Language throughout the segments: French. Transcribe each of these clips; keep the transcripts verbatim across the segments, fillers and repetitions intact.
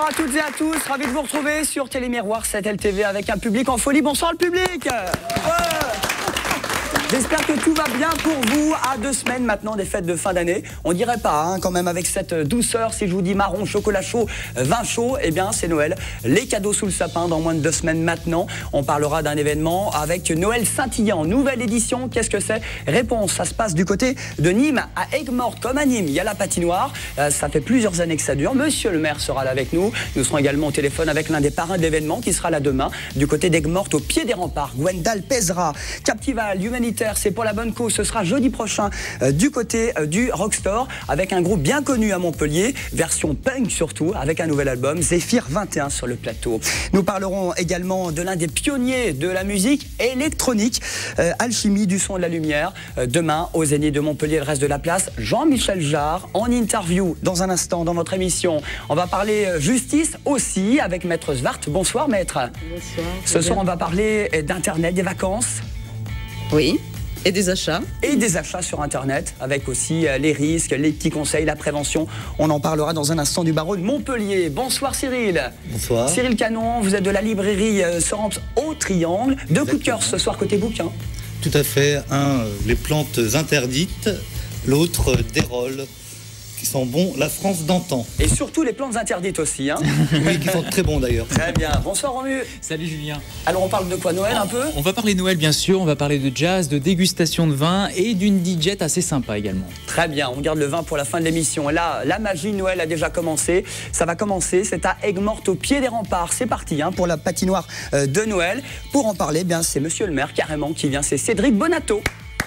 Bonsoir à toutes et à tous, ravi de vous retrouver sur Télémiroir sept L T V avec un public en folie. Bonsoir le public. Ouais. J'espère que tout va bien pour vous à deux semaines maintenant des fêtes de fin d'année. On dirait pas hein, quand même avec cette douceur, si je vous dis marron, chocolat chaud, vin chaud, eh bien c'est Noël. Les cadeaux sous le sapin dans moins de deux semaines maintenant. On parlera d'un événement avec Noël scintillant, nouvelle édition. Qu'est-ce que c'est? Réponse, ça se passe du côté de Nîmes à Aigues-Mortes. Comme à Nîmes, il y a la patinoire. Euh, ça fait plusieurs années que ça dure. Monsieur le maire sera là avec nous. Nous serons également au téléphone avec l'un des parrains de l'événement qui sera là demain du côté d'Aigues-Mortes au pied des remparts. Gwendal Pezra, Captival, Humanitaire, c'est pour la bonne cause. Ce sera jeudi prochain euh, du côté euh, du Rockstore avec un groupe bien connu à Montpellier, version punk surtout, avec un nouvel album, Zéphyr vingt et un sur le plateau. Nous parlerons également de l'un des pionniers de la musique électronique, euh, Alchimie du son et de la lumière. Euh, demain, au Zénith de Montpellier, le reste de la place, Jean-Michel Jarre en interview dans un instant dans votre émission. On va parler euh, justice aussi avec Maître Svart. Bonsoir Maître. Bonsoir. Ce soir, on va parler d'Internet, des vacances. Oui. Et des achats. Et des achats sur Internet, avec aussi euh, les risques, les petits conseils, la prévention. On en parlera dans un instant du barreau de Montpellier. Bonsoir Cyril. Bonsoir. Cyril Canon, vous êtes de la librairie euh, Sorens au Triangle. Deux coups de cœur ce soir côté bouquin. Tout à fait. Un, euh, les plantes interdites. L'autre, euh, des rôles qui sont bons, la France d'antan. Et surtout les plantes interdites aussi. Hein. Oui, qui sont très bons d'ailleurs. Très bien. Bonsoir Romu. Salut Julien. Alors on parle de quoi, Noël un peu? On va parler Noël bien sûr, on va parler de jazz, de dégustation de vin et d'une D J assez sympa également. Très bien, on garde le vin pour la fin de l'émission. Là, la magie de Noël a déjà commencé. Ça va commencer, c'est à Aigues-Mortes au pied des remparts. C'est parti hein, pour la patinoire euh, de Noël. Pour en parler, eh bien c'est Monsieur le maire carrément qui vient, c'est Cédric Bonato.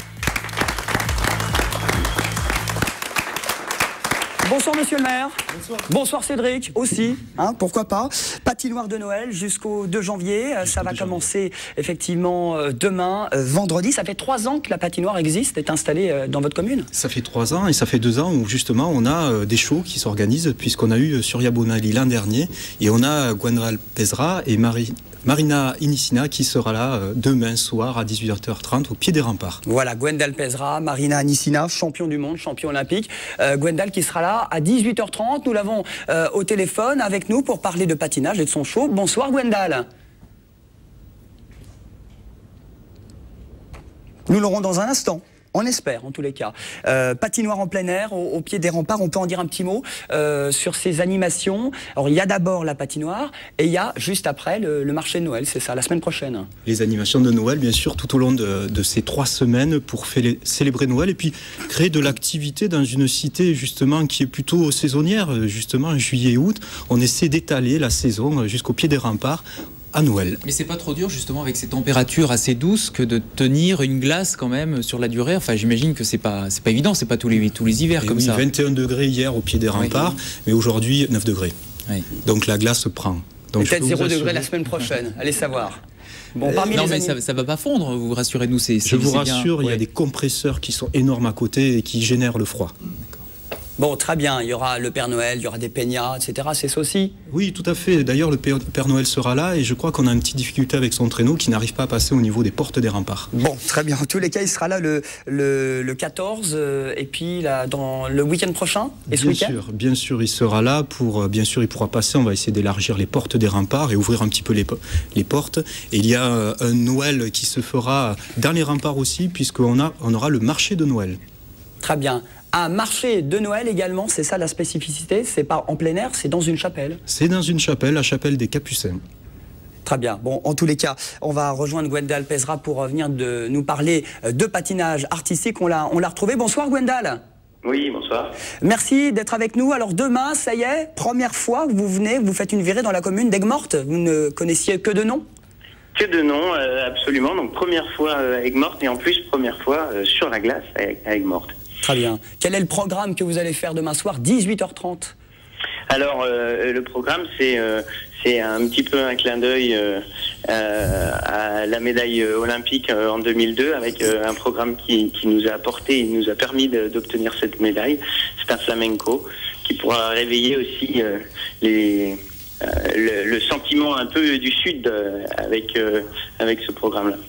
Bonsoir Monsieur le maire. Bonsoir. Bonsoir Cédric aussi, hein, pourquoi pas. Patinoire de Noël jusqu'au deux janvier, ça va commencer effectivement euh, demain, euh, vendredi. Ça fait trois ans que la patinoire existe, est installée euh, dans votre commune. Ça fait trois ans et ça fait deux ans où justement on a euh, des shows qui s'organisent puisqu'on a eu Surya Bonali l'an dernier et on a Gwendal Pezra et Marie... Marina Inissina qui sera là euh, demain soir à dix-huit heures trente au pied des remparts. Voilà, Gwendal Pezra, Marina Inissina, champion du monde, champion olympique. Euh, Gwendal qui sera là à dix-huit heures trente. Nous l'avons euh, au téléphone avec nous pour parler de patinage et de son show. Bonsoir Gwendal. Nous l'aurons dans un instant. On espère, en tous les cas. Euh, patinoire en plein air, au, au pied des remparts, on peut en dire un petit mot euh, sur ces animations. Alors, il y a d'abord la patinoire et il y a juste après le, le marché de Noël, c'est ça, la semaine prochaine. Les animations de Noël, bien sûr, tout au long de, de ces trois semaines pour fêler, célébrer Noël et puis créer de l'activité dans une cité, justement, qui est plutôt saisonnière. Justement, juillet et août, on essaie d'étaler la saison jusqu'au pied des remparts à Noël. Mais c'est pas trop dur justement avec ces températures assez douces que de tenir une glace quand même sur la durée. Enfin j'imagine que c'est pas c'est pas évident, c'est pas tous les tous les hivers et comme oui, ça. vingt et un degrés hier au pied des remparts, oui. Mais aujourd'hui neuf degrés. Oui. Donc la glace prend. Peut-être zéro degré la semaine prochaine, allez savoir. Bon, parmi non les mais anim... ça, ça va pas fondre, vous rassurez-nous. C'est, Je vous bien. rassure, il ouais. y a des compresseurs qui sont énormes à côté et qui génèrent le froid. Bon, très bien, il y aura le Père Noël, il y aura des peignats, et cetera. C'est ça aussi? Oui, tout à fait. D'ailleurs, le Père Noël sera là et je crois qu'on a une petite difficulté avec son traîneau qui n'arrive pas à passer au niveau des portes des remparts. Bon, très bien. En tous les cas, il sera là le, le, le quatorze euh, et puis là, dans le week-end prochain et ce week-end. Bien sûr, bien sûr, il sera là pour, bien sûr, il pourra passer. On va essayer d'élargir les portes des remparts et ouvrir un petit peu les, les portes. Et il y a un Noël qui se fera dans les remparts aussi puisqu'on a, on aura le marché de Noël. Très bien. Un marché de Noël également, c'est ça la spécificité, c'est pas en plein air, c'est dans une chapelle. C'est dans une chapelle, la chapelle des Capucins. Très bien. Bon, en tous les cas, on va rejoindre Gwendal Pezra pour venir de nous parler de patinage artistique. On l'a, on l'a retrouvé. Bonsoir Gwendal. Oui, bonsoir. Merci d'être avec nous. Alors demain, ça y est, première fois que vous venez, vous faites une virée dans la commune d'Aigues-Mortes. Vous ne connaissiez que de nom? Que de nom, euh, absolument. Donc première fois à Aigues-Mortes et en plus première fois euh, sur la glace à Aigues-Mortes. Très bien. Quel est le programme que vous allez faire demain soir, dix-huit heures trente? Alors, euh, le programme, c'est euh, c'est un petit peu un clin d'œil euh, euh, à la médaille olympique euh, en deux mille deux, avec euh, un programme qui, qui nous a apporté, il nous a permis d'obtenir cette médaille. C'est un flamenco qui pourra réveiller aussi euh, les, euh, le, le sentiment un peu du Sud euh, avec, euh, avec ce programme-là.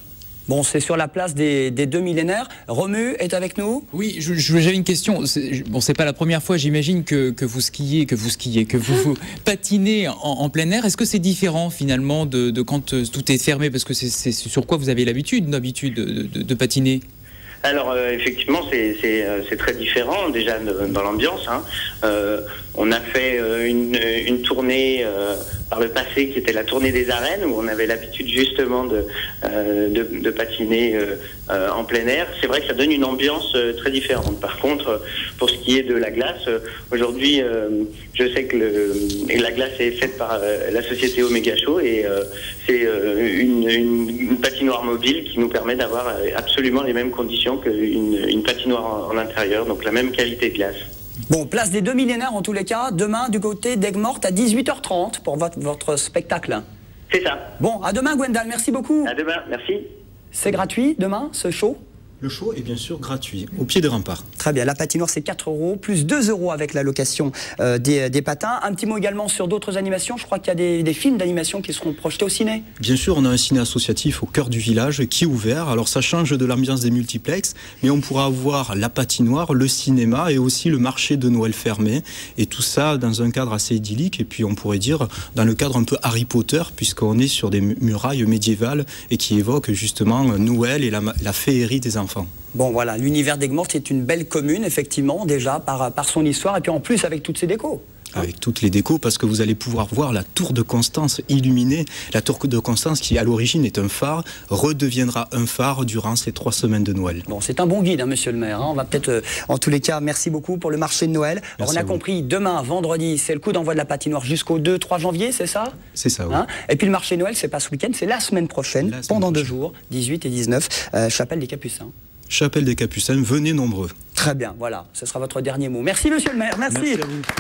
Bon, c'est sur la place des, des deux millénaires. Romu est avec nous. Oui, j'avais une question. Bon, c'est pas la première fois, j'imagine, que, que vous skiez, que vous skiez, que vous, vous patinez en, en plein air. Est-ce que c'est différent finalement de, de quand tout est fermé? Parce que c'est sur quoi vous avez l'habitude, d'habitude, de, de, de patiner? Alors euh, effectivement c'est euh, très différent déjà de, dans l'ambiance. Hein. Euh, on a fait euh, une, une tournée euh, par le passé qui était la tournée des arènes où on avait l'habitude justement de, euh, de, de patiner euh, euh, en plein air. C'est vrai que ça donne une ambiance euh, très différente. Par contre, pour ce qui est de la glace, euh, aujourd'hui euh, je sais que le, la glace est faite par euh, la société Omega Show et euh, c'est euh, une, une, une patinoire mobile qui nous permet d'avoir absolument les mêmes conditions qu'une une patinoire en, en intérieur, donc la même qualité de glace. Bon, place des deux millénaires en tous les cas, demain du côté d'Aigues-Mortes à dix-huit heures trente pour votre, votre spectacle. C'est ça. Bon, à demain Gwendal, merci beaucoup. À demain, merci. C'est gratuit demain, ce show? Le show est bien sûr gratuit, au pied des remparts. Très bien, la patinoire c'est quatre euros, plus deux euros avec la location euh, des, des patins. Un petit mot également sur d'autres animations, je crois qu'il y a des, des films d'animation qui seront projetés au ciné. Bien sûr, on a un ciné associatif au cœur du village qui est ouvert, alors ça change de l'ambiance des multiplex, mais on pourra avoir la patinoire, le cinéma et aussi le marché de Noël fermé, et tout ça dans un cadre assez idyllique, et puis on pourrait dire dans le cadre un peu Harry Potter, puisqu'on est sur des murailles médiévales et qui évoquent justement Noël et la, la féerie des enfants. Bon voilà, l'univers d'Aigues-Mortes c'est une belle commune effectivement déjà par, par son histoire et puis en plus avec toutes ses décos. Avec toutes les décos, parce que vous allez pouvoir voir la tour de Constance illuminée. La tour de Constance, qui à l'origine est un phare, redeviendra un phare durant ces trois semaines de Noël. Bon, c'est un bon guide, hein, monsieur le maire. Hein. On va peut-être, euh, en tous les cas, merci beaucoup pour le marché de Noël. Alors, on a compris, demain, vendredi, c'est le coup d'envoi de la patinoire jusqu'au deux trois janvier, c'est ça? C'est ça, oui. Hein, et puis le marché de Noël, c'est pas ce week-end, c'est la semaine prochaine, la semaine pendant prochaine. deux jours, dix-huit et dix-neuf, euh, Chapelle des Capucins. Chapelle des Capucins, venez nombreux. Très bien, voilà, ce sera votre dernier mot. Merci, monsieur le maire, merci. Merci à vous.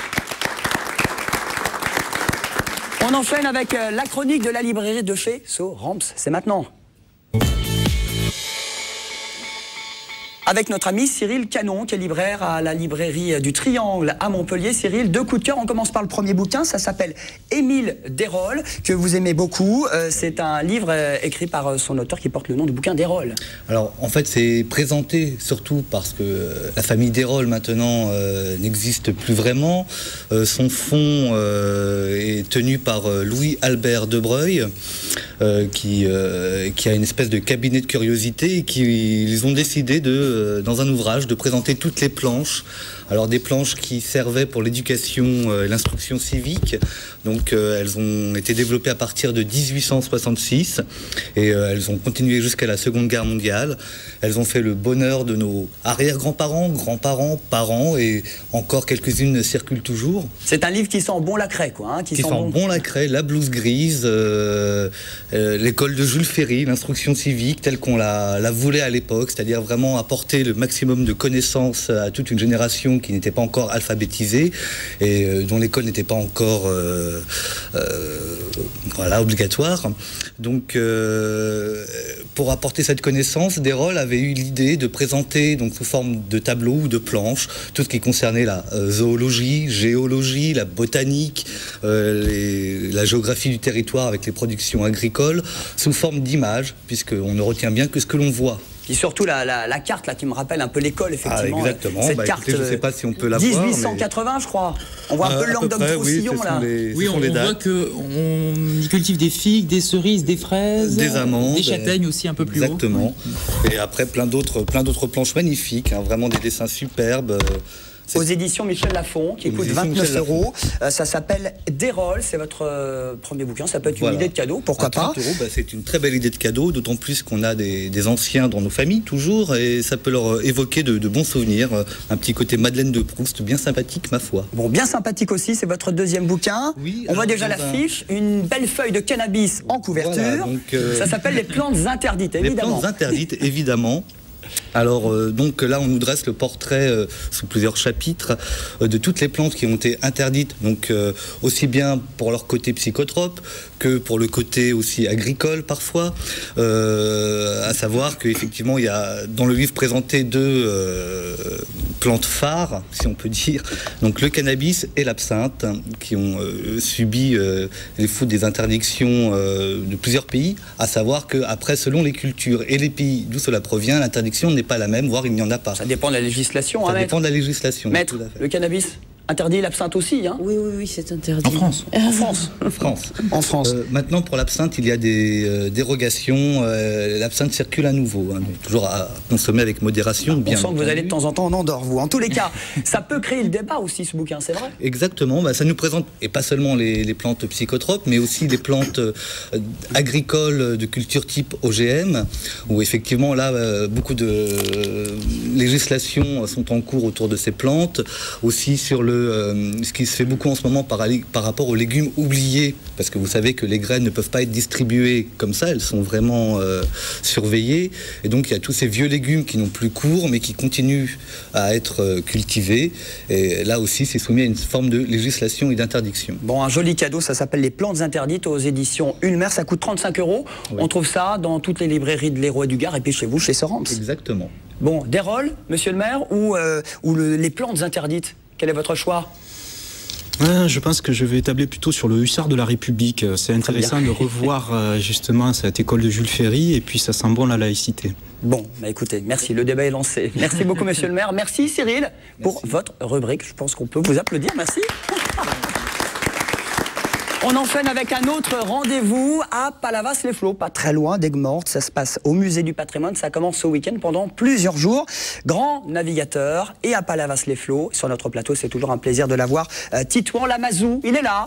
On enchaîne avec la chronique de la librairie de chez Sorams. C'est maintenant. Avec notre ami Cyril Canon, qui est libraire à la librairie du Triangle à Montpellier. Cyril, deux coups de cœur. On commence par le premier bouquin. Ça s'appelle Émile Desrolles, que vous aimez beaucoup. Euh, c'est un livre euh, écrit par euh, son auteur qui porte le nom du bouquin Desrolles. Alors, en fait, c'est présenté surtout parce que euh, la famille Desrolles, maintenant, euh, n'existe plus vraiment. Euh, son fonds euh, est tenu par euh, Louis-Albert Debreuil, euh, qui, euh, qui a une espèce de cabinet de curiosité et qui ils ont décidé de dans un ouvrage, de présenter toutes les planches. Alors des planches qui servaient pour l'éducation et l'instruction civique. Donc euh, elles ont été développées à partir de mille huit cent soixante-six et euh, elles ont continué jusqu'à la Seconde Guerre mondiale. Elles ont fait le bonheur de nos arrière-grands-parents, grands-parents, parents et encore quelques-unes circulent toujours. C'est un livre qui sent bon la craie, quoi. Hein, qui qui sent, sent bon, bon la craie, la blouse grise, euh, euh, l'école de Jules Ferry, l'instruction civique telle qu'on la, la voulait à l'époque, c'est-à-dire vraiment apporter le maximum de connaissances à toute une génération qui n'était pas encore alphabétisée et euh, dont l'école n'était pas encore euh, euh, voilà, obligatoire. Donc euh, pour apporter cette connaissance, Desrolles avait eu l'idée de présenter donc, sous forme de tableau ou de planche tout ce qui concernait la euh, zoologie, géologie, la botanique, euh, les, la géographie du territoire avec les productions agricoles, sous forme d'images, puisqu'on ne retient bien que ce que l'on voit. Et surtout la, la, la carte là qui me rappelle un peu l'école effectivement. Ah, exactement. Cette bah, carte écoutez, je ne sais pas si on peut la mille voir. mille huit cent quatre-vingts mais... je crois. On voit un euh, peu le Languedoc-Roussillon oui, là. Les, oui, on, on voit que on cultive des figues, des cerises, des fraises, des amandes, des châtaignes aussi un peu plus haut. Exactement. Et après plein d'autres, plein d'autres planches magnifiques, hein, vraiment des dessins superbes. Aux éditions Michel Lafon, qui coûte vingt-neuf euros. Euh, ça s'appelle Desrolles, c'est votre euh, premier bouquin. Ça peut être une voilà. idée de cadeau, pourquoi à pas euros, bah, c'est une très belle idée de cadeau, d'autant plus qu'on a des, des anciens dans nos familles, toujours, et ça peut leur évoquer de, de bons souvenirs. Un petit côté Madeleine de Proust, bien sympathique, ma foi. Bon, bien sympathique aussi, c'est votre deuxième bouquin. Oui, on voit déjà l'affiche, un... une belle feuille de cannabis en couverture. Voilà, donc, euh... ça s'appelle Les plantes interdites, évidemment. Les plantes interdites, évidemment. Alors euh, donc là on nous dresse le portrait euh, sous plusieurs chapitres euh, de toutes les plantes qui ont été interdites, donc euh, aussi bien pour leur côté psychotrope que pour le côté aussi agricole parfois, euh, à savoir qu'effectivement il y a dans le livre présenté deux euh, plantes phares, si on peut dire, donc le cannabis et l'absinthe, qui ont euh, subi euh, les foudres des interdictions euh, de plusieurs pays, à savoir qu'après, selon les cultures et les pays d'où cela provient, l'interdiction n'est pas la même, voire il n'y en a pas. Ça dépend de la législation. Ça hein, dépend de la législation. Maître, le cannabis interdit, l'absinthe aussi, hein? Oui, oui, oui, c'est interdit. En France. En France. En France. En France. Euh, maintenant, pour l'absinthe, il y a des euh, dérogations. Euh, l'absinthe circule à nouveau, hein, mais toujours à consommer avec modération. On bien sent que vous entendu. allez de temps en temps en Andorre, vous. En tous les cas, ça peut créer le débat aussi, ce bouquin, c'est vrai? Exactement, bah, ça nous présente, et pas seulement les, les plantes psychotropes, mais aussi les plantes euh, agricoles de culture type O G M, où effectivement, là, euh, beaucoup de euh, législations sont en cours autour de ces plantes. Aussi sur le, euh, ce qui se fait beaucoup en ce moment par, par rapport aux légumes oubliés, parce que vous savez que les graines ne peuvent pas être distribuées comme ça, elles sont vraiment euh, surveillées, et donc il y a tous ces vieux légumes qui n'ont plus cours, mais qui continuent à être euh, cultivés, et là aussi c'est soumis à une forme de législation et d'interdiction. Bon, un joli cadeau, ça s'appelle Les Plantes Interdites aux éditions Ulmer, ça coûte trente-cinq euros, Oui. On trouve ça dans toutes les librairies de l'Hérault et du Gard, et puis chez vous, chez Sorams. Exactement. Bon, des rôles, monsieur le maire, ou, euh, ou le, les plantes interdites? Quel est votre choix? Ouais, je pense que je vais tabler plutôt sur le hussard de la République. C'est intéressant de revoir euh, justement cette école de Jules Ferry, et puis ça sent bon la laïcité. Bon, bah écoutez, merci, le débat est lancé. Merci beaucoup, monsieur le maire. Merci, Cyril, pour Merci. votre rubrique. Je pense qu'on peut vous applaudir. Merci. On enchaîne avec un autre rendez-vous à Palavas-les-Flots, pas très loin d'Aigues-Mortes. Ça se passe au musée du patrimoine. Ça commence ce week-end pendant plusieurs jours. Grand navigateur et à Palavas-les-Flots. Sur notre plateau, c'est toujours un plaisir de l'avoir. Euh, Titouan Lamazou, il est là.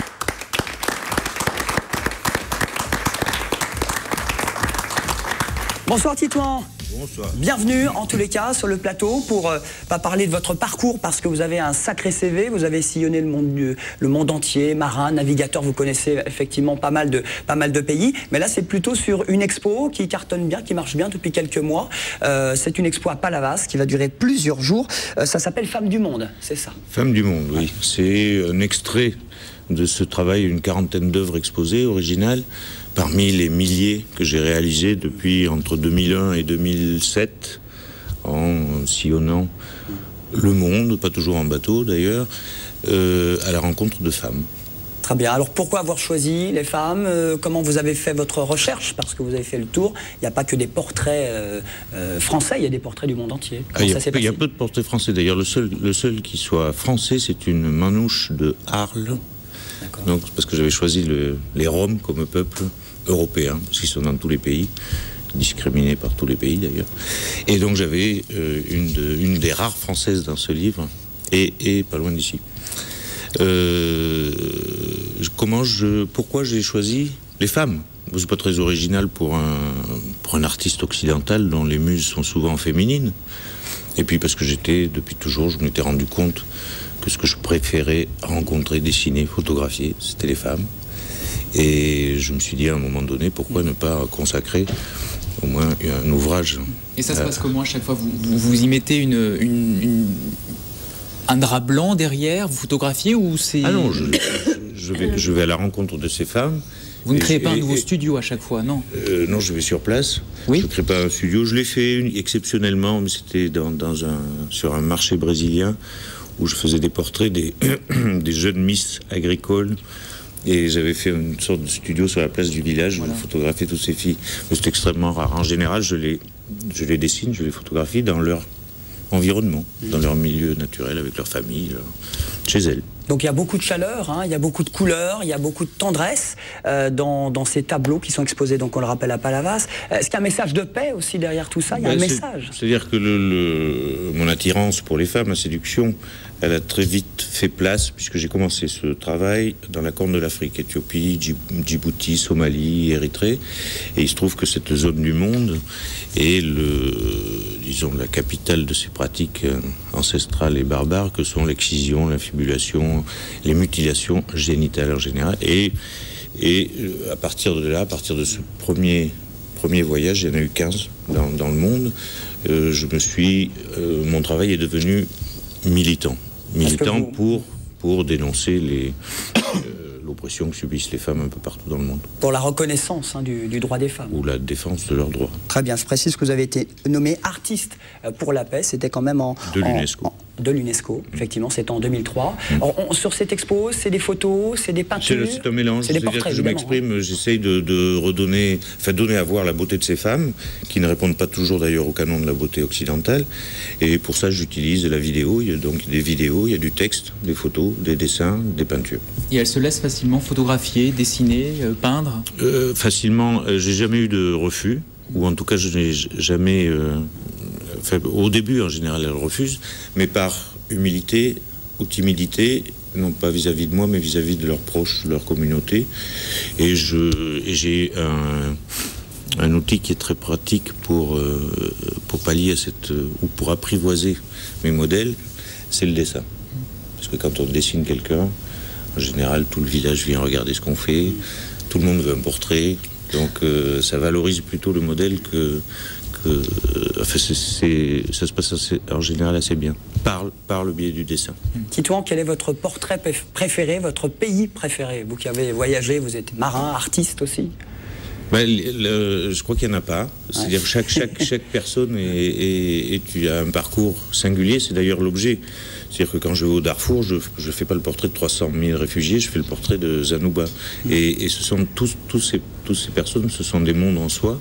Bonsoir Titouan. Bonsoir. Bienvenue en tous les cas sur le plateau pour euh, pas parler de votre parcours parce que vous avez un sacré C V, vous avez sillonné le monde, du, le monde entier, marin, navigateur, vous connaissez effectivement pas mal de, pas mal de pays, mais là c'est plutôt sur une expo qui cartonne bien, qui marche bien depuis quelques mois. Euh, c'est une expo à Palavas qui va durer plusieurs jours, euh, ça s'appelle Femmes du Monde, c'est ça? Femmes du Monde, oui. C'est un extrait de ce travail, une quarantaine d'œuvres exposées, originales, parmi les milliers que j'ai réalisés depuis entre deux mille un et deux mille sept, en sillonnant le monde, pas toujours en bateau d'ailleurs, euh, à la rencontre de femmes. Très bien. Alors pourquoi avoir choisi les femmes? euh, Comment vous avez fait votre recherche? Parce que vous avez fait le tour. Il n'y a pas que des portraits euh, euh, français, il y a des portraits du monde entier. Ah, il, y a, ça s'est peu, il y a passé peu de portraits français. D'ailleurs, le seul, le seul qui soit français, c'est une manouche de Arles. Donc, parce que j'avais choisi le, les Roms comme peuple européen, parce qu'ils sont dans tous les pays, discriminés par tous les pays d'ailleurs. Et donc j'avais euh, une, de, une des rares françaises dans ce livre, et, et pas loin d'ici. Euh, comment je, pourquoi j'ai choisi les femmes? C'est pas très original pour un, pour un artiste occidental dont les muses sont souvent féminines. Et puis parce que j'étais, depuis toujours, je m'étais rendu compte que ce que je préférais rencontrer, dessiner, photographier, c'était les femmes. Et je me suis dit à un moment donné, pourquoi ne pas consacrer au moins un ouvrage. Et ça se passe comment à chaque fois? Vous, vous, vous y mettez une, une, une, un drap blanc derrière, vous photographiez ou c'est... Ah non, je, je, vais, je vais à la rencontre de ces femmes. Vous ne créez et, pas un nouveau et, studio à chaque fois, non? euh, Non, je vais sur place. Oui. Je ne crée pas un studio. Je l'ai fait une, exceptionnellement, mais c'était dans, dans un, sur un marché brésilien où je faisais des portraits des, des jeunes miss agricoles. Et j'avais fait une sorte de studio sur la place du village, voilà. Où je photographiais toutes ces filles. Mais c'est extrêmement rare. En général, je les, je les dessine, je les photographie dans leur environnement, mmh. dans leur milieu naturel, avec leur famille, leur... chez elles. Donc il y a beaucoup de chaleur, hein, il y a beaucoup de couleurs, il y a beaucoup de tendresse euh, dans, dans ces tableaux qui sont exposés, donc on le rappelle, à Palavas. Est-ce qu'il y a un message de paix aussi derrière tout ça? Il y a ben, un message. C'est-à-dire que le, le, mon attirance pour les femmes, la séduction, elle a très vite fait place, puisque j'ai commencé ce travail dans la Corne de l'Afrique, Éthiopie, Djibouti, Somalie, Érythrée. Et il se trouve que cette zone du monde est le, disons, la capitale de ces pratiques ancestrales et barbares que sont l'excision, l'infibulation, les mutilations génitales en général. Et, et à partir de là, à partir de ce premier, premier voyage, il y en a eu quinze dans, dans le monde, euh, je me suis, euh, mon travail est devenu militant. Militant vous... pour, pour dénoncer les, euh, l'oppression que subissent les femmes un peu partout dans le monde. Pour la reconnaissance hein, du, du droit des femmes. Ou la défense de leurs droits. Très bien, je précise que vous avez été nommé artiste pour la paix, c'était quand même en... De l'UNESCO. En, de l'UNESCO, effectivement, c'était en deux mille trois. Mmh. Alors, on, sur cette expo, c'est des photos, c'est des peintures. C'est un mélange. C'est des portraits, que je m'exprime, hein. J'essaye de, de redonner, enfin donner à voir la beauté de ces femmes, qui ne répondent pas toujours d'ailleurs au canon de la beauté occidentale. Et pour ça, j'utilise la vidéo. Il y a donc des vidéos, il y a du texte, des photos, des dessins, des peintures. Et elles se laissent facilement photographier, dessiner, euh, peindre euh, Facilement. Euh, j'ai jamais eu de refus, ou en tout cas, je n'ai jamais. Euh, Enfin, au début, en général, elles refusent, mais par humilité ou timidité, non pas vis-à-vis de moi, mais vis-à-vis de leurs proches, de leur communauté. Et, je, et j'ai un, un outil qui est très pratique pour, euh, pour pallier à cette, ou pour apprivoiser mes modèles, c'est le dessin. Parce que quand on dessine quelqu'un, en général, tout le village vient regarder ce qu'on fait, tout le monde veut un portrait, donc euh, ça valorise plutôt le modèle que... Euh, enfin, c'est, c'est, ça se passe assez, en général assez bien, par, par le biais du dessin. Titouan, quel est votre portrait préféré, votre pays préféré? Vous qui avez voyagé, vous êtes marin, artiste aussi. Ben, le, le, je crois qu'il n'y en a pas. C'est-à-dire que chaque, chaque, chaque personne est, est, est, est, a un parcours singulier, c'est d'ailleurs l'objet. C'est-à-dire que quand je vais au Darfour, je ne fais pas le portrait de trois cent mille réfugiés, je fais le portrait de Zanouba. Mmh. Et, et ce sont tous, tous, ces, tous ces personnes, ce sont des mondes en soi.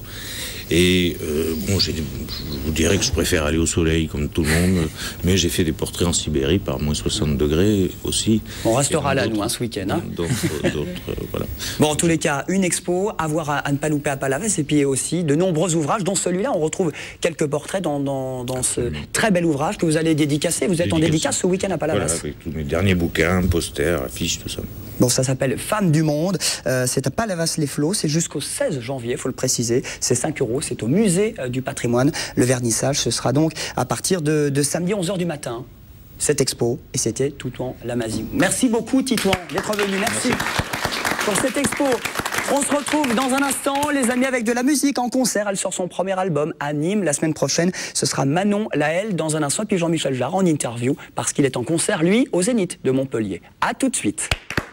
Et euh, bon, j'ai, je vous dirais que je préfère aller au soleil comme tout le monde, mais j'ai fait des portraits en Sibérie par moins soixante degrés aussi. On restera là, nous, hein, ce week-end. Hein. D'autres, d'autres, euh, voilà. Bon, en tous les cas, une expo à voir, à, à ne pas louper à Palavas, et puis aussi de nombreux ouvrages, dont celui-là, on retrouve quelques portraits dans, dans, dans ce très bel ouvrage que vous allez dédicacer. Vous êtes Dédicace. en dédicace ce week-end à Palavas. Voilà, avec tous mes derniers bouquins, posters, affiches, tout ça. Bon, ça s'appelle Femmes du Monde. Euh, c'est à Palavas-les-Flots. C'est jusqu'au seize janvier, il faut le préciser. C'est cinq euros. C'est au musée euh, du patrimoine. Le vernissage, ce sera donc à partir de, de samedi onze heures du matin. Cette expo. Et c'était Titouan Lamazigou. Merci beaucoup, Titouan, d'être venu. Merci, Merci pour cette expo. On se retrouve dans un instant, les amis, avec de la musique en concert. Elle sort son premier album à Nîmes la semaine prochaine. Ce sera Manon Laëlle dans un instant. Puis Jean-Michel Jarre en interview parce qu'il est en concert, lui, au Zénith de Montpellier. A tout de suite.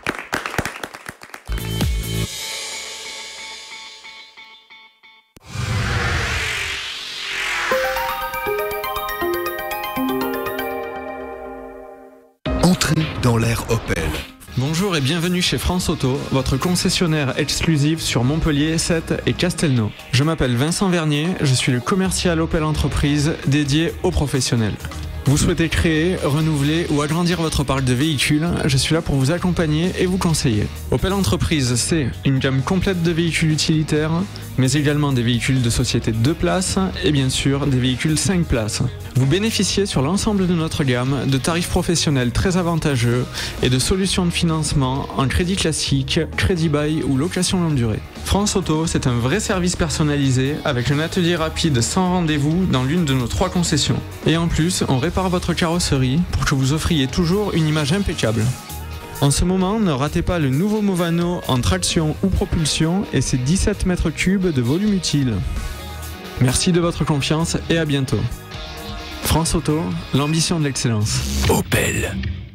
Entrez dans l'ère Opel. Bonjour et bienvenue chez France Auto, votre concessionnaire exclusif sur Montpellier, Sète et Castelnau. Je m'appelle Vincent Vernier, je suis le commercial Opel Entreprise dédié aux professionnels. Vous souhaitez créer, renouveler ou agrandir votre parc de véhicules, je suis là pour vous accompagner et vous conseiller. Opel Entreprise, c'est une gamme complète de véhicules utilitaires, mais également des véhicules de société deux places et bien sûr des véhicules cinq places. Vous bénéficiez sur l'ensemble de notre gamme de tarifs professionnels très avantageux et de solutions de financement en crédit classique, crédit bail ou location longue durée. France Auto, c'est un vrai service personnalisé avec un atelier rapide sans rendez-vous dans l'une de nos trois concessions. Et en plus, on répare votre carrosserie pour que vous offriez toujours une image impeccable. En ce moment, ne ratez pas le nouveau Movano en traction ou propulsion et ses dix-sept mètres cubes de volume utile. Merci de votre confiance et à bientôt. France Auto, l'ambition de l'excellence. Opel.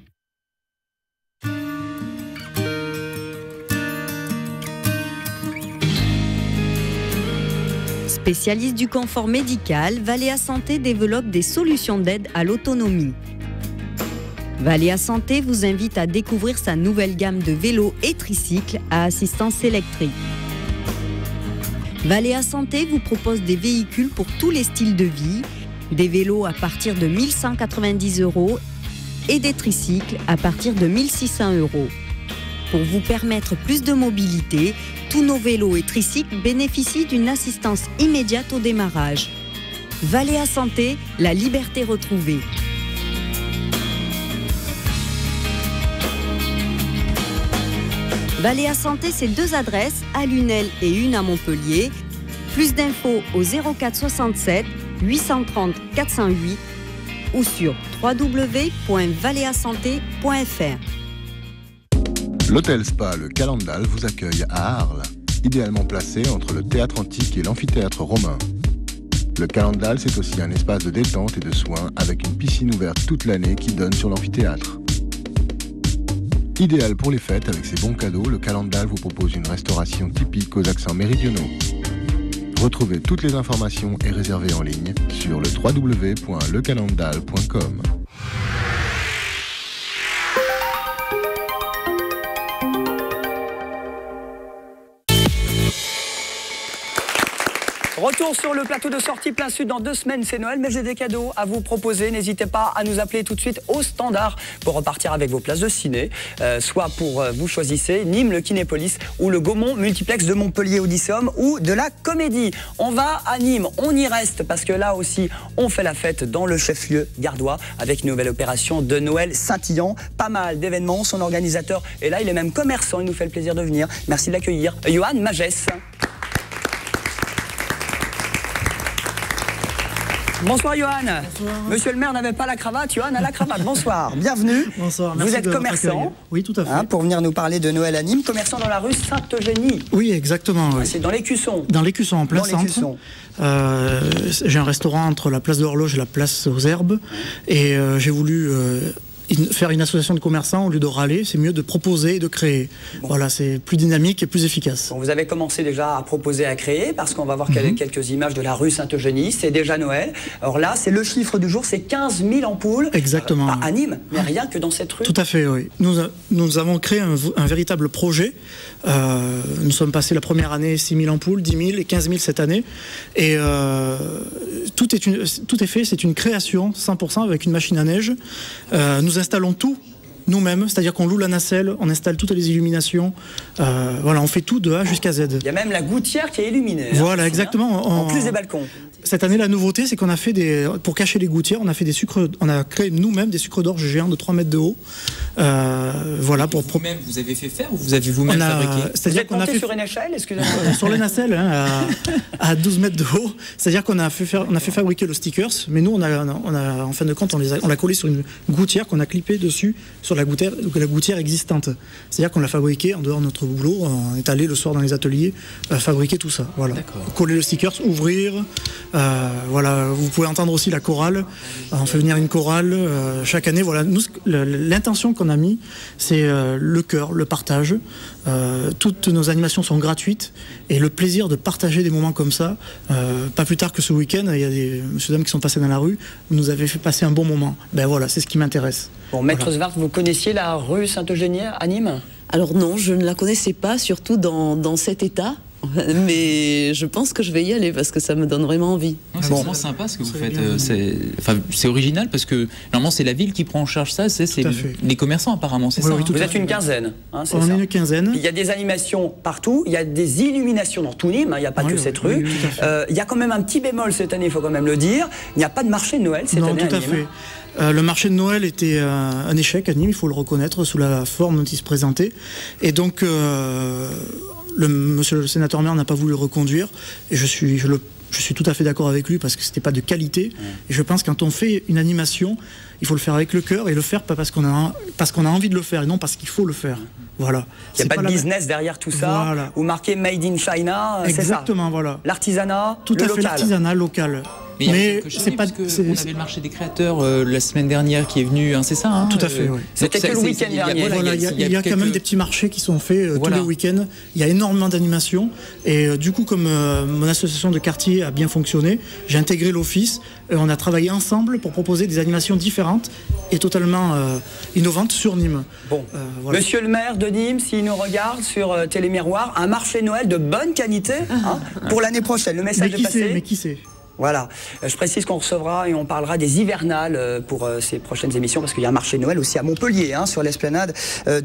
Spécialiste du confort médical, Valea Santé développe des solutions d'aide à l'autonomie. Valea Santé vous invite à découvrir sa nouvelle gamme de vélos et tricycles à assistance électrique. Valea Santé vous propose des véhicules pour tous les styles de vie, des vélos à partir de mille cent quatre-vingt-dix euros et des tricycles à partir de mille six cents euros. Pour vous permettre plus de mobilité, tous nos vélos et tricycles bénéficient d'une assistance immédiate au démarrage. Valea Santé, la liberté retrouvée. Valea Santé, c'est deux adresses, à Lunel et une à Montpellier. Plus d'infos au zéro quatre soixante-sept huit cent trente quatre cent huit ou sur w w w point valea santé point f r. L'hôtel Spa Le Calendal vous accueille à Arles, idéalement placé entre le théâtre antique et l'amphithéâtre romain. Le Calendal, c'est aussi un espace de détente et de soins avec une piscine ouverte toute l'année qui donne sur l'amphithéâtre. Idéal pour les fêtes, avec ses bons cadeaux, le Calendal vous propose une restauration typique aux accents méridionaux. Retrouvez toutes les informations et réservez en ligne sur le w w w point le calendal point com. Retour sur le plateau de sortie plein sud dans deux semaines, c'est Noël, mais j'ai des cadeaux à vous proposer. N'hésitez pas à nous appeler tout de suite au standard pour repartir avec vos places de ciné. Euh, soit pour, euh, vous choisissez Nîmes, le Kinépolis ou le Gaumont Multiplex de Montpellier Odysseum ou de la Comédie. On va à Nîmes, on y reste parce que là aussi, on fait la fête dans le chef-lieu gardois avec une nouvelle opération de Noël scintillant. Pas mal d'événements, son organisateur est là, il est même commerçant, il nous fait le plaisir de venir. Merci de l'accueillir. Johan Magès. Bonsoir Johan. Bonsoir. Monsieur le maire n'avait pas la cravate, Johan a la cravate. Bonsoir, bienvenue. Bonsoir, merci. Vous êtes commerçant. Oui, tout à fait. Hein, pour venir nous parler de Noël à Nîmes, commerçant dans la rue Sainte-Eugénie. Oui, exactement. Oui. Ah, c'est dans l'Écusson. Dans l'Écusson, en plein dans centre. Euh, j'ai un restaurant entre la place de l'Horloge et la place aux Herbes. Et euh, j'ai voulu... Euh, faire une association de commerçants au lieu de râler, c'est mieux de proposer et de créer. Bon. Voilà, c'est plus dynamique et plus efficace. Bon, vous avez commencé déjà à proposer, à créer, parce qu'on va voir mm-hmm. quelques images de la rue Sainte-Eugénie. C'est déjà Noël. Alors là, c'est le chiffre du jour, c'est quinze mille ampoules. Exactement. Euh, pas à Nîmes, mais rien que dans cette rue. Tout à fait, oui. Nous, nous avons créé un, un véritable projet. Euh, nous sommes passés la première année six mille ampoules, dix mille et quinze mille cette année. Et euh, tout, est une, tout est fait, c'est une création cent pour cent avec une machine à neige. Euh, nous installons tout nous-mêmes, c'est-à-dire qu'on loue la nacelle, on installe toutes les illuminations, euh, voilà, on fait tout de A jusqu'à Z. Il y a même la gouttière qui est illuminée. Voilà, hein, exactement. En, en plus des balcons. Cette année, la nouveauté, c'est qu'on a fait des, pour cacher les gouttières, on a fait des sucres, on a créé nous-mêmes des sucres d'orge géants de trois mètres de haut. Euh, voilà, pour vous-même, vous avez fait faire ou vous avez vous-même a, fabriqué? C'est-à-dire qu'on a fait sur une échelle, excusez-moi. Sur les nacelles, hein, à, à douze mètres de haut. C'est-à-dire qu'on a fait faire, on a fait fabriquer le stickers, mais nous, on a, on a, en fin de compte, on les a, on l'a collé sur une gouttière qu'on a clippé dessus sur la gouttière, la gouttière existante. C'est-à-dire qu'on l'a fabriqué en dehors de notre boulot. On est allé le soir dans les ateliers euh, fabriquer tout ça. Voilà. Coller le stickers, ouvrir. Euh, voilà. Vous pouvez entendre aussi la chorale. On fait venir une chorale euh, chaque année. Voilà. Nous, l'intention qu'on a mis, c'est euh, le cœur, le partage. Euh, toutes nos animations sont gratuites et le plaisir de partager des moments comme ça. Euh, pas plus tard que ce week-end, il y a des monsieur dames qui sont passés dans la rue. Vous nous avez fait passer un bon moment. Ben voilà, c'est ce qui m'intéresse. Bon, Maître voilà. Zwart, vous connaissiez la rue Sainte-Eugénie à Nîmes? Alors non, je ne la connaissais pas, surtout dans, dans cet état. Mais je pense que je vais y aller parce que ça me donne vraiment envie. C'est bon. Vraiment sympa ce que vous faites. C'est enfin, original parce que normalement c'est la ville qui prend en charge ça, c'est les commerçants apparemment, c'est oui, ça. Oui, hein. Vous êtes une quinzaine. Hein, On ça. est une quinzaine. Il y a des animations partout, il y a des illuminations dans tout Nîmes, il n'y a pas oui, que oui, cette oui, rue. Oui, euh, il y a quand même un petit bémol cette année, il faut quand même le dire. Il n'y a pas de marché de Noël cette non, année tout à, à Nîmes. Fait. Euh, le marché de Noël était euh, un échec à Nîmes, il faut le reconnaître, sous la forme dont il se présentait. Et donc, euh, le monsieur le sénateur maire n'a pas voulu le reconduire. Et je suis, je, le, je suis tout à fait d'accord avec lui parce que c'était pas de qualité. Mmh. Et je pense que quand on fait une animation, il faut le faire avec le cœur et le faire pas parce qu'on a, parce qu'on a envie de le faire et non parce qu'il faut le faire. Voilà. Il n'y a pas, pas de business derrière tout ça. Voilà. Vous marquez Made in China, c'est ça. Exactement, voilà. L'artisanat, tout le à local. fait l'artisanat local. Mais, Mais c'est pas. On avait le marché des créateurs euh, la semaine dernière qui est venu, hein, c'est ça hein, tout à fait, oui. C'était que le week-end dernier. Voilà, il y a, il y a, il y a quelques... quand même des petits marchés qui sont faits euh, voilà. tous les week-ends. Il y a énormément d'animations. Et euh, du coup, comme euh, mon association de quartier a bien fonctionné, j'ai intégré l'office. Et on a travaillé ensemble pour proposer des animations différentes et totalement euh, innovantes sur Nîmes. Bon, euh, voilà. Monsieur le maire de Nîmes, s'il nous regarde sur euh, Télémiroir, un marché Noël de bonne qualité hein, pour l'année prochaine. Le message mais est passé. Sait, mais qui sait? Voilà, je précise qu'on recevra et on parlera des hivernales pour ces prochaines émissions parce qu'il y a un marché Noël aussi à Montpellier, hein, sur l'esplanade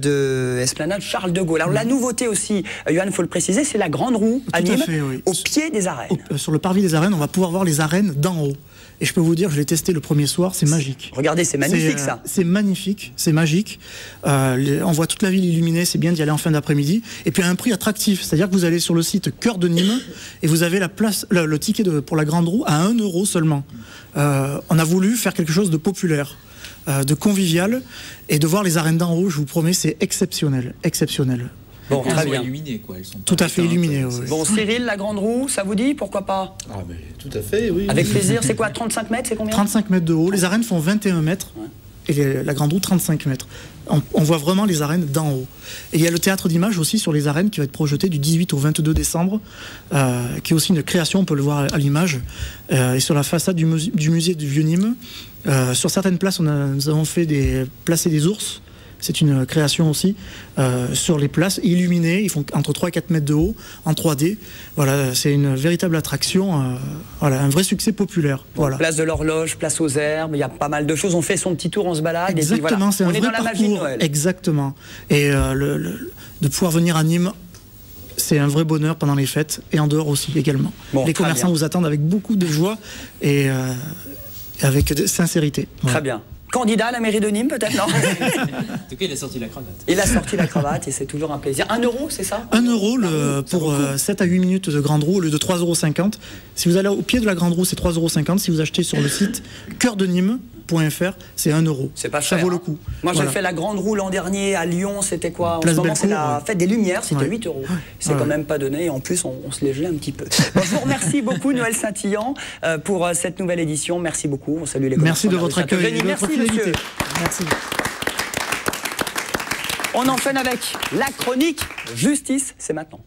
de l'esplanade Charles de Gaulle. Alors la nouveauté aussi, Johan, il faut le préciser, c'est la grande roue à Nîmes, fait, oui. au pied des arènes. Au, sur le parvis des arènes, on va pouvoir voir les arènes d'en haut. Et je peux vous dire, je l'ai testé le premier soir, c'est magique. Regardez, c'est magnifique ça. C'est magnifique, c'est magique. Euh, les, on voit toute la ville illuminée, c'est bien d'y aller en fin d'après-midi. Et puis à un prix attractif, c'est-à-dire que vous allez sur le site Cœur de Nîmes et vous avez la place, le, le ticket de, pour la grande roue à un euro seulement. Euh, on a voulu faire quelque chose de populaire, euh, de convivial, et de voir les arènes d'en haut, je vous promets, c'est exceptionnel, exceptionnel. Bon, très bien. Illuminées, quoi. Elles sont tout à fait illuminées. Oui. Bon, Cyril, la grande roue, ça vous dit? Pourquoi pas? Ah, mais tout à fait, oui. Avec plaisir. C'est quoi, trente-cinq mètres? C'est combien? trente-cinq mètres de haut. Les arènes font vingt et un mètres. Ouais. et les, la grande roue trente-cinq mètres. On, on voit vraiment les arènes d'en haut. Et il y a le théâtre d'images aussi sur les arènes qui va être projeté du dix-huit au vingt-deux décembre, euh, qui est aussi une création, on peut le voir à, à l'image. Euh, et sur la façade du, musée, du musée du Vieux-Nîmes, euh, sur certaines places, on a, nous avons fait des, placer des ours. C'est une création aussi, euh, sur les places, illuminées, ils font entre trois et quatre mètres de haut, en trois D. Voilà, c'est une véritable attraction, euh, voilà, un vrai succès populaire. Bon, voilà. Place de l'Horloge, place aux Herbes, il y a pas mal de choses, on fait son petit tour, on se balade. Exactement, et puis voilà, c'est un on est vrai dans la parcours. magie de Noël. Exactement. Et euh, le, le, de pouvoir venir à Nîmes, c'est un vrai bonheur pendant les fêtes, et en dehors aussi également. Bon, les commerçants bien. Vous attendent avec beaucoup de joie et euh, avec de sincérité. Très voilà. bien. Candidat à la mairie de Nîmes, peut-être, non? En tout cas, il a sorti la cravate. Il a sorti la cravate et c'est toujours un plaisir. Un euro, c'est ça? Un euro le, pour euh, sept à huit minutes de grande roue au lieu de trois euros cinquante. Si vous allez au pied de la grande roue, c'est trois euros cinquante. Si vous achetez sur le site cœur de nîmes point F R, c'est un euro. C'est pas cher. Ça vaut hein. le coup. Moi, voilà. j'ai fait la grande roue l'an dernier à Lyon, c'était quoi? En Place ce moment, c'est Bellecour, la ouais. fête des Lumières, c'était ouais. huit euros. Ouais. C'est ouais. quand même pas donné et en plus, on, on se les gelait un petit peu. Bon, je vous remercie beaucoup, Noël Saint-Illan, euh, pour euh, cette nouvelle édition. Merci beaucoup. On salue les Merci de votre accueil. Merci, merci monsieur. Merci. On enchaîne avec la chronique Justice, c'est maintenant.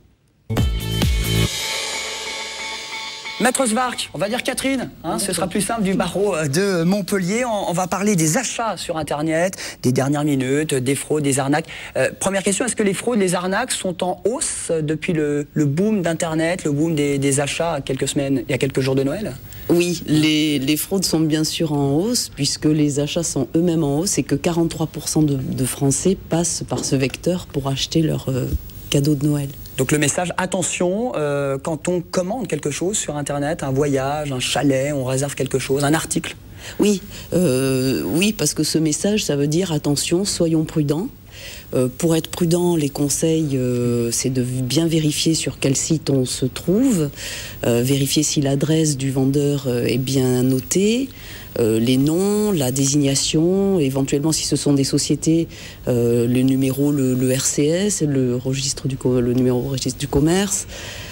Maître Svark, on va dire Catherine, hein, ce sera plus simple, du barreau de Montpellier. On, on va parler des achats sur Internet, des dernières minutes, des fraudes, des arnaques. Euh, première question, est-ce que les fraudes, les arnaques sont en hausse depuis le, le boom d'Internet, le boom des, des achats à quelques semaines, il y a quelques jours de Noël? Oui, les, les fraudes sont bien sûr en hausse, puisque les achats sont eux-mêmes en hausse et que quarante-trois pour cent de, de Français passent par ce vecteur pour acheter leur euh, cadeau de Noël. Donc le message, attention, euh, quand on commande quelque chose sur Internet, un voyage, un chalet, on réserve quelque chose, un article. Oui, euh, oui, parce que ce message, ça veut dire attention, soyons prudents. Euh, pour être prudent, les conseils, euh, c'est de bien vérifier sur quel site on se trouve, euh, vérifier si l'adresse du vendeur euh, est bien notée, euh, les noms, la désignation, éventuellement si ce sont des sociétés, euh, le numéro, le, le R C S, le, registre du, le numéro au registre du commerce.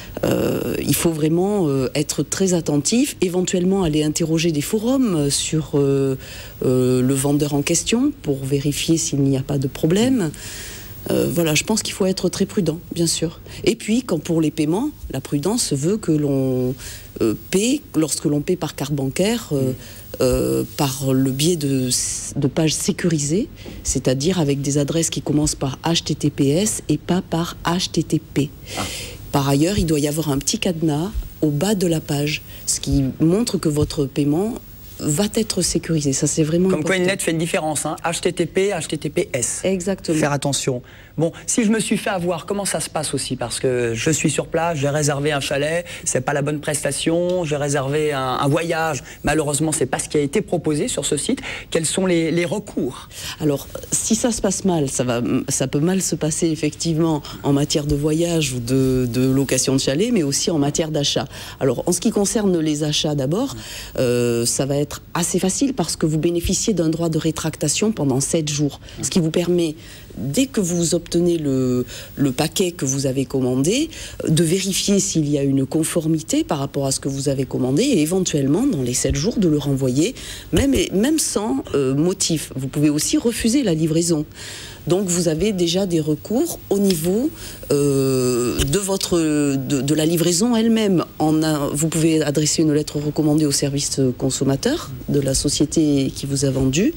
Euh, il faut vraiment euh, être très attentif, éventuellement aller interroger des forums sur euh, euh, le vendeur en question pour vérifier s'il n'y a pas de problème. Euh, voilà, je pense qu'il faut être très prudent, bien sûr. Et puis, quand pour les paiements, la prudence veut que l'on euh, paie, lorsque l'on paie par carte bancaire, euh, euh, par le biais de, de pages sécurisées, c'est-à-dire avec des adresses qui commencent par H T T P S et pas par H T T P. Ah. Par ailleurs, il doit y avoir un petit cadenas au bas de la page, ce qui montre que votre paiement va être sécurisé. Ça, c'est vraiment Comme important. quoi une lettre fait une différence, hein. H T T P, H T T P S. Exactement. Faire attention. Bon, si je me suis fait avoir, comment ça se passe aussi? Parce que je suis sur place, j'ai réservé un chalet, c'est pas la bonne prestation, j'ai réservé un, un voyage, malheureusement c'est pas ce qui a été proposé sur ce site. Quels sont les, les recours? Alors, si ça se passe mal, ça, va, ça peut mal se passer effectivement en matière de voyage ou de, de location de chalet, mais aussi en matière d'achat. Alors, en ce qui concerne les achats d'abord, euh, ça va être assez facile parce que vous bénéficiez d'un droit de rétractation pendant sept jours, ce qui vous permet, dès que vous obtenez le, le paquet que vous avez commandé, de vérifier s'il y a une conformité par rapport à ce que vous avez commandé et éventuellement, dans les sept jours, de le renvoyer, même, même sans euh, motif. Vous pouvez aussi refuser la livraison. Donc vous avez déjà des recours au niveau euh, de, votre, de, de la livraison elle-même. Vous pouvez adresser une lettre recommandée au service consommateur de la société qui vous a vendu.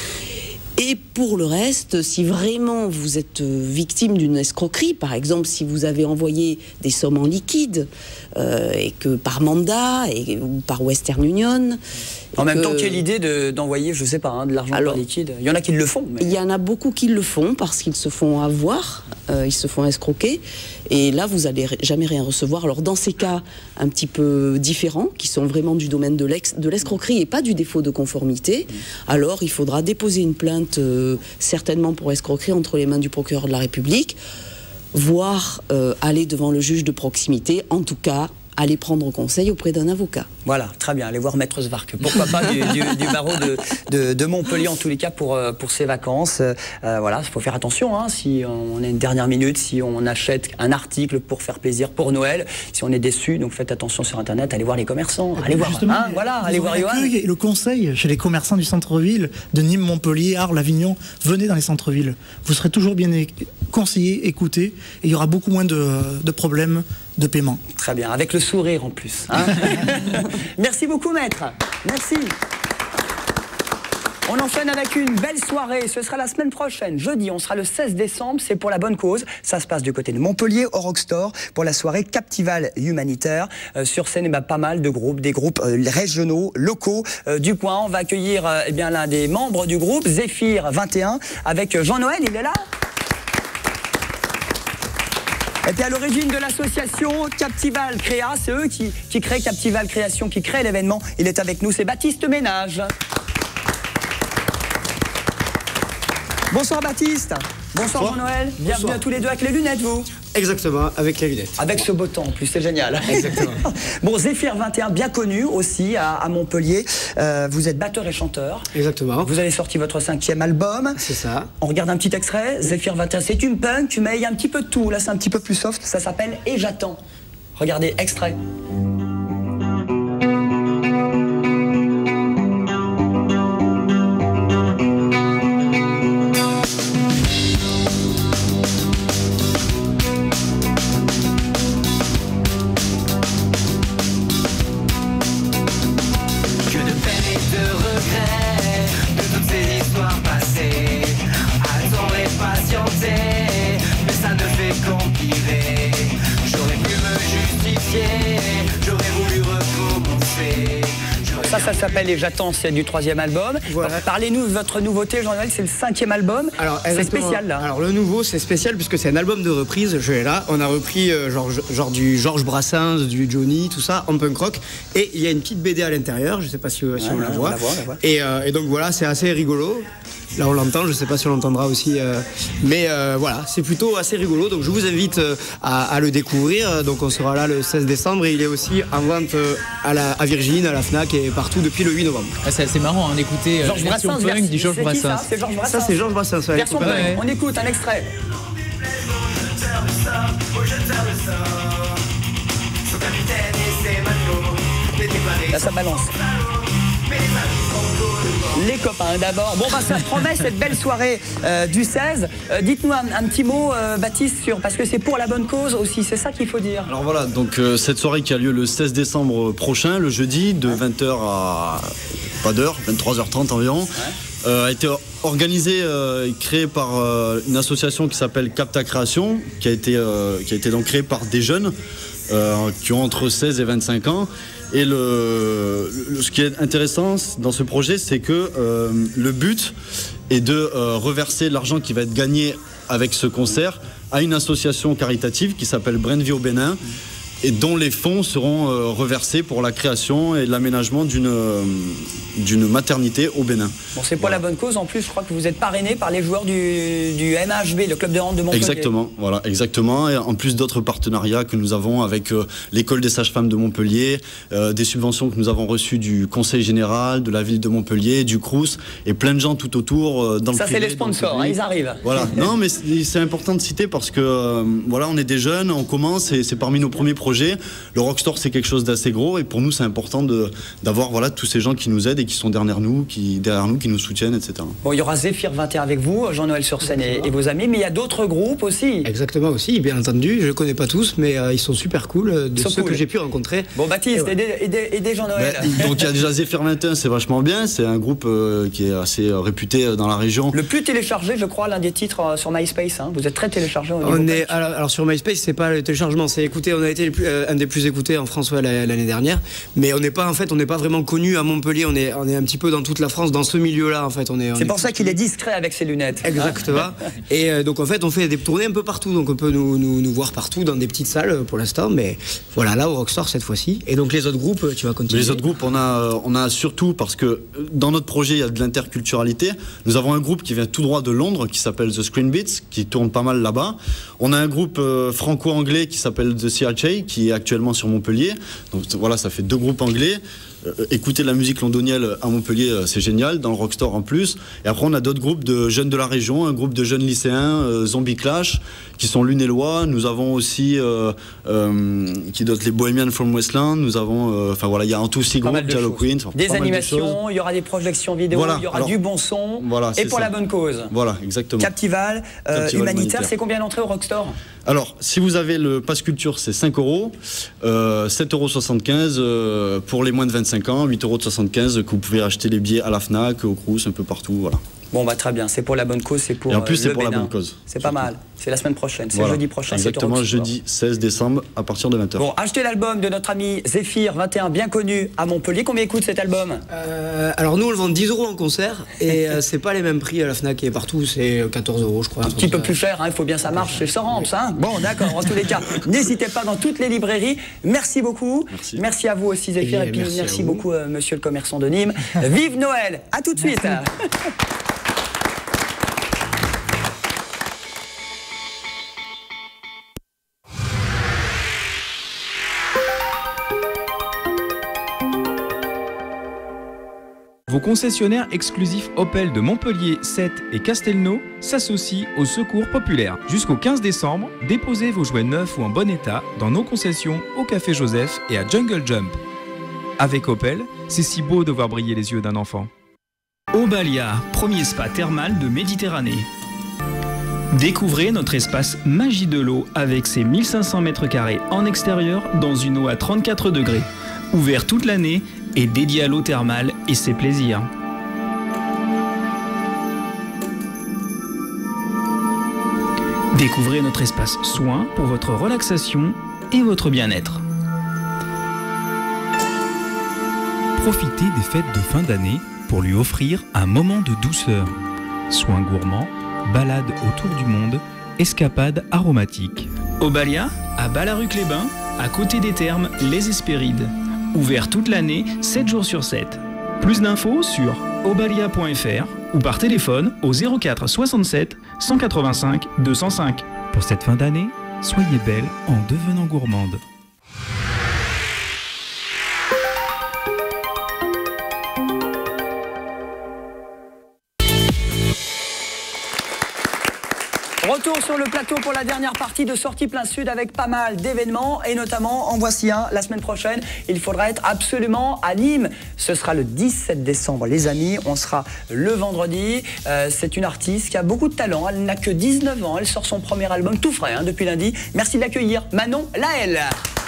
Et pour le reste, si vraiment vous êtes victime d'une escroquerie, par exemple si vous avez envoyé des sommes en liquide, euh, et que par mandat et, ou par Western Union... En même que... temps, quelle idée d'envoyer, je sais pas, hein, de l'argent par liquide? Il y en a qui le font. Mais... Il y en a beaucoup qui le font parce qu'ils se font avoir, euh, ils se font escroquer. Et là, vous n'allez jamais rien recevoir. Alors dans ces cas un petit peu différents, qui sont vraiment du domaine de l'escroquerie et pas du défaut de conformité, alors il faudra déposer une plainte euh, certainement pour escroquerie entre les mains du procureur de la République, voire euh, aller devant le juge de proximité. En tout cas, allez prendre conseil auprès d'un avocat. Voilà, très bien, allez voir Maître Svark. Pourquoi pas du, du, du barreau de, de, de Montpellier, en tous les cas, pour, pour ses vacances. Euh, voilà, il faut faire attention, hein, si on est une dernière minute, si on achète un article pour faire plaisir pour Noël, si on est déçu, donc faites attention sur Internet, allez voir les commerçants, allez voir, hein, voilà, allez voir Johan. Et le conseil chez les commerçants du centre-ville, de Nîmes, Montpellier, Arles, Avignon, venez dans les centres-villes. Vous serez toujours bien conseillé, écouté, et il y aura beaucoup moins de, de problèmes de paiement. Très bien, avec le sourire en plus. Hein. Merci beaucoup, maître. Merci. On enchaîne avec une belle soirée, ce sera la semaine prochaine, jeudi, on sera le seize décembre, c'est pour la bonne cause. Ça se passe du côté de Montpellier, au Rockstore, pour la soirée Captival humanitaire. Euh, sur scène, eh ben, pas mal de groupes, des groupes euh, régionaux, locaux euh, du coin. On va accueillir euh, eh bien, l'un des membres du groupe, Zéphyr vingt et un, avec Jean-Noël, il est là. Et puis à l'origine de l'association Captival Créa, c'est eux qui, qui créent Captival Création, qui créent l'événement. Il est avec nous, c'est Baptiste Ménage. Bonsoir Baptiste. Bonsoir, Bonsoir. Jean-Noël. Bienvenue Bonsoir. À tous les deux avec les lunettes, vous. Exactement, avec les lunettes. Avec ce beau temps en plus, c'est génial. Exactement. Bon, Zéphyr vingt et un, bien connu aussi à, à Montpellier. Euh, vous êtes batteur et chanteur. Exactement. Vous avez sorti votre cinquième album. C'est ça. On regarde un petit extrait. Zéphyr vingt et un, c'est une punk, mais il y a un petit peu de tout. Là, c'est un petit peu plus soft. Ça s'appelle Et j'attends. Regardez, extrait. Ça, ça s'appelle Et j'attends, c'est du troisième album. Voilà. Parlez-nous de votre nouveauté, Jean-Noël, c'est le cinquième album. C'est spécial là. Alors le nouveau, c'est spécial puisque c'est un album de reprise. Je l'ai là. On a repris euh, genre, genre du Georges Brassens, du Johnny, tout ça en punk rock. Et il y a une petite B D à l'intérieur. Je sais pas si, si ouais, on, la voit. On la voit, on la voit. Et, euh, et donc voilà, c'est assez rigolo. Là on l'entend, je sais pas si on l'entendra aussi, euh, mais euh, voilà, c'est plutôt assez rigolo. Donc je vous invite euh, à, à le découvrir. Donc on sera là le seize décembre et il est aussi en vente euh, à, la, à Virgin, à la Fnac et partout depuis le huit novembre. Ah, c'est assez marrant hein, d'écouter euh, version Brassens, punk du Georges Brassens. Ça, c'est Georges Brassens. Ça c'est Georges Brassens. Ouais, version punk. Ouais. On écoute un extrait. Là ça balance. Les copains d'abord. Bon bah ça promet cette belle soirée euh, du seize. Euh, Dites-nous un, un petit mot euh, Baptiste sur, parce que c'est pour la bonne cause aussi, c'est ça qu'il faut dire. Alors voilà, donc euh, cette soirée qui a lieu le seize décembre prochain, le jeudi, de vingt heures à pas d'heure, vingt-trois heures trente environ, ouais. euh, a été organisée euh, et créée par euh, une association qui s'appelle Capta Création, qui a été, euh, qui a été donc créée par des jeunes euh, qui ont entre seize et vingt-cinq ans. Et le, le, ce qui est intéressant dans ce projet, c'est que euh, le but est de euh, reverser l'argent qui va être gagné avec ce concert à une association caritative qui s'appelle Brain Vie au Bénin et dont les fonds seront euh, reversés pour la création et l'aménagement d'une euh, d'une maternité au Bénin. Bon, c'est pour voilà. la bonne cause. En plus, je crois que vous êtes parrainé par les joueurs du, du M H B, le club de hand de Montpellier. Exactement, voilà, exactement. Et en plus d'autres partenariats que nous avons avec euh, l'école des sages-femmes de Montpellier, euh, des subventions que nous avons reçues du Conseil général, de la ville de Montpellier, du Crous et plein de gens tout autour euh, dans Ça, le privé. Ça, c'est les sponsors, hein, ils arrivent. Voilà. Non, mais c'est important de citer parce que euh, voilà, on est des jeunes, on commence et c'est parmi nos premiers projets. Le Rockstore, c'est quelque chose d'assez gros et pour nous, c'est important de, d'avoir voilà, tous ces gens qui nous aident et qui sont derrière nous, qui, derrière nous, qui nous soutiennent, et cetera. Bon, il y aura Zéphyr vingt et un avec vous, Jean-Noël sur scène et, et vos amis, mais il y a d'autres groupes aussi. Exactement aussi, bien entendu. Je ne connais pas tous, mais euh, ils sont super cool, de ceux cool. que j'ai pu rencontrer. Bon, Baptiste, ouais. aidez, aidez, aidez Jean-Noël. Ben, donc il y a déjà Zéphyr vingt et un, c'est vachement bien. C'est un groupe euh, qui est assez euh, réputé dans la région. Le plus téléchargé, je crois, l'un des titres euh, sur MySpace. Hein. Vous êtes très téléchargé au on est, alors, alors sur MySpace, c'est pas le téléchargement, c'est écouter. On a été plus, euh, un des plus écoutés en France ouais, l'année dernière, mais on n'est pas en fait, on n'est pas vraiment connu à Montpellier. On est, on est un petit peu dans toute la France, dans ce milieu-là en fait. On est. C'est pour ça qu'il est discret avec ses lunettes. Exactement. Hein. Et euh, donc en fait, on fait des tournées un peu partout, donc on peut nous, nous, nous voir partout dans des petites salles pour l'instant, mais voilà, là au Rockstore cette fois-ci. Et donc les autres groupes, tu vas continuer. Les autres groupes, on a, on a surtout parce que dans notre projet, il y a de l'interculturalité. Nous avons un groupe qui vient tout droit de Londres, qui s'appelle The Screen Beats, qui tourne pas mal là-bas. On a un groupe euh, franco-anglais qui s'appelle The C H A, qui est actuellement sur Montpellier. Donc voilà, ça fait deux groupes anglais. Euh, écouter de la musique londonienne à Montpellier, euh, c'est génial, dans le Rockstore en plus. Et après, on a d'autres groupes de jeunes de la région, un groupe de jeunes lycéens, euh, Zombie Clash, qui sont lunélois. Nous avons aussi euh, euh, qui d'autres, les Bohemian from Westland. Nous avons, enfin euh, voilà, il y a Antoussi Group, Jallow Queen. Des animations, il y aura des projections vidéo, voilà. il y aura Alors, du bon son, voilà, et pour ça. la bonne cause. Voilà, exactement. Captival, euh, Captival humanitaire, humanitaire. c'est combien l'entrée au Rockstore? Alors, si vous avez le pass culture, c'est cinq euros, euh, sept euros soixante-quinze euh, pour les moins de vingt-cinq ans, huit euros soixante-quinze que vous pouvez acheter les billets à la Fnac, au Crous, un peu partout, voilà. Bon bah très bien, c'est pour la bonne cause, c'est pour Et en plus, euh, c'est le pour la Bénin. bonne cause. C'est pas mal, c'est la semaine prochaine, c'est Voilà. jeudi prochain. Exactement, c'est au Rockstore. jeudi seize décembre à partir de vingt heures. Bon, achetez l'album de notre ami Zéphyr vingt et un, bien connu à Montpellier. Combien coûte cet album? euh, Alors nous, on le vend dix euros en concert et euh, c'est pas les mêmes prix à la Fnac et partout, c'est quatorze euros, je crois. Un petit peu plus cher, il hein, faut bien ça marche chez Sorams. Hein. Bon, d'accord, en tous les cas, n'hésitez pas dans toutes les librairies. Merci beaucoup. Merci, merci à vous aussi, Zéphyr, et, et puis merci, merci beaucoup, euh, monsieur le commerçant de Nîmes. Vive Noël, à tout de suite. Vos concessionnaires exclusifs Opel de Montpellier, Sète et Castelnau s'associent au Secours Populaire. Jusqu'au quinze décembre, déposez vos jouets neufs ou en bon état dans nos concessions au Café Joseph et à Jungle Jump. Avec Opel, c'est si beau de voir briller les yeux d'un enfant. Obalia, premier spa thermal de Méditerranée. Découvrez notre espace Magie de l'eau avec ses mille cinq cents mètres carrés en extérieur dans une eau à trente-quatre degrés. Ouvert toute l'année et dédié à l'eau thermale et ses plaisirs. Découvrez notre espace soins pour votre relaxation et votre bien-être. Profitez des fêtes de fin d'année pour lui offrir un moment de douceur. Soins gourmands, balades autour du monde, escapades aromatiques. Obalia, à Ballaruc-les-Bains, à côté des thermes Les Hespérides. Ouvert toute l'année, sept jours sur sept. Plus d'infos sur obalia point f r ou par téléphone au zéro quatre soixante-sept cent quatre-vingt-cinq deux cent cinq. Pour cette fin d'année, soyez belle en devenant gourmande. Retour sur le plateau pour la dernière partie de Sortie Plein Sud avec pas mal d'événements et notamment, en voici un, la semaine prochaine, il faudra être absolument à Nîmes. Ce sera le dix-sept décembre, les amis, on sera le vendredi. Euh, c'est une artiste qui a beaucoup de talent, elle n'a que dix-neuf ans, elle sort son premier album tout frais hein, depuis lundi. Merci de l'accueillir, Manon Laëlle.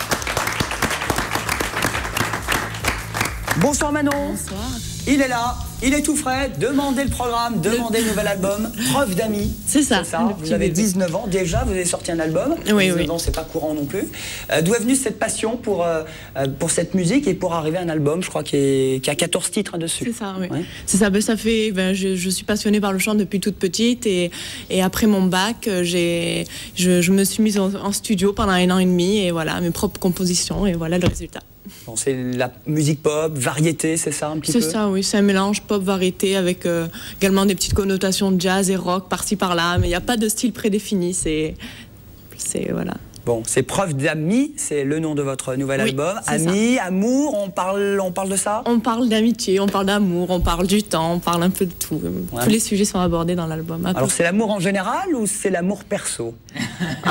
Bonsoir Manon. Bonsoir. Il est là, il est tout frais, demandez le programme, demandez le nouvel album, Preuve d'amis. C'est ça, ça. Vous avez dix-neuf ans déjà, vous avez sorti un album. Oui, dix-neuf oui. ans, c'est pas courant non plus. Euh, D'où est venue cette passion pour, euh, pour cette musique et pour arriver à un album, je crois, qui, est, qui a quatorze titres hein, dessus. C'est ça, oui. Ouais. C'est ça, ben, ça fait, ben, je, je suis passionnée par le chant depuis toute petite et, et après mon bac, j'ai, je, je me suis mise en, en studio pendant un an et demi et voilà, mes propres compositions et voilà le résultat. Bon, c'est la musique pop, variété, c'est ça un petit peu? C'est ça, oui. C'est un mélange pop-variété avec euh, également des petites connotations de jazz et rock par-ci par-là. Mais il n'y a pas de style prédéfini. C'est. C'est. Voilà. Bon, c'est Preuve d'amis, c'est le nom de votre nouvel oui, album. Amis, amour, on parle, on parle de ça? On parle d'amitié, on parle d'amour, on parle du temps, on parle un peu de tout. Ouais. Tous les sujets sont abordés dans l'album. Alors c'est l'amour en général ou c'est l'amour perso? Ah,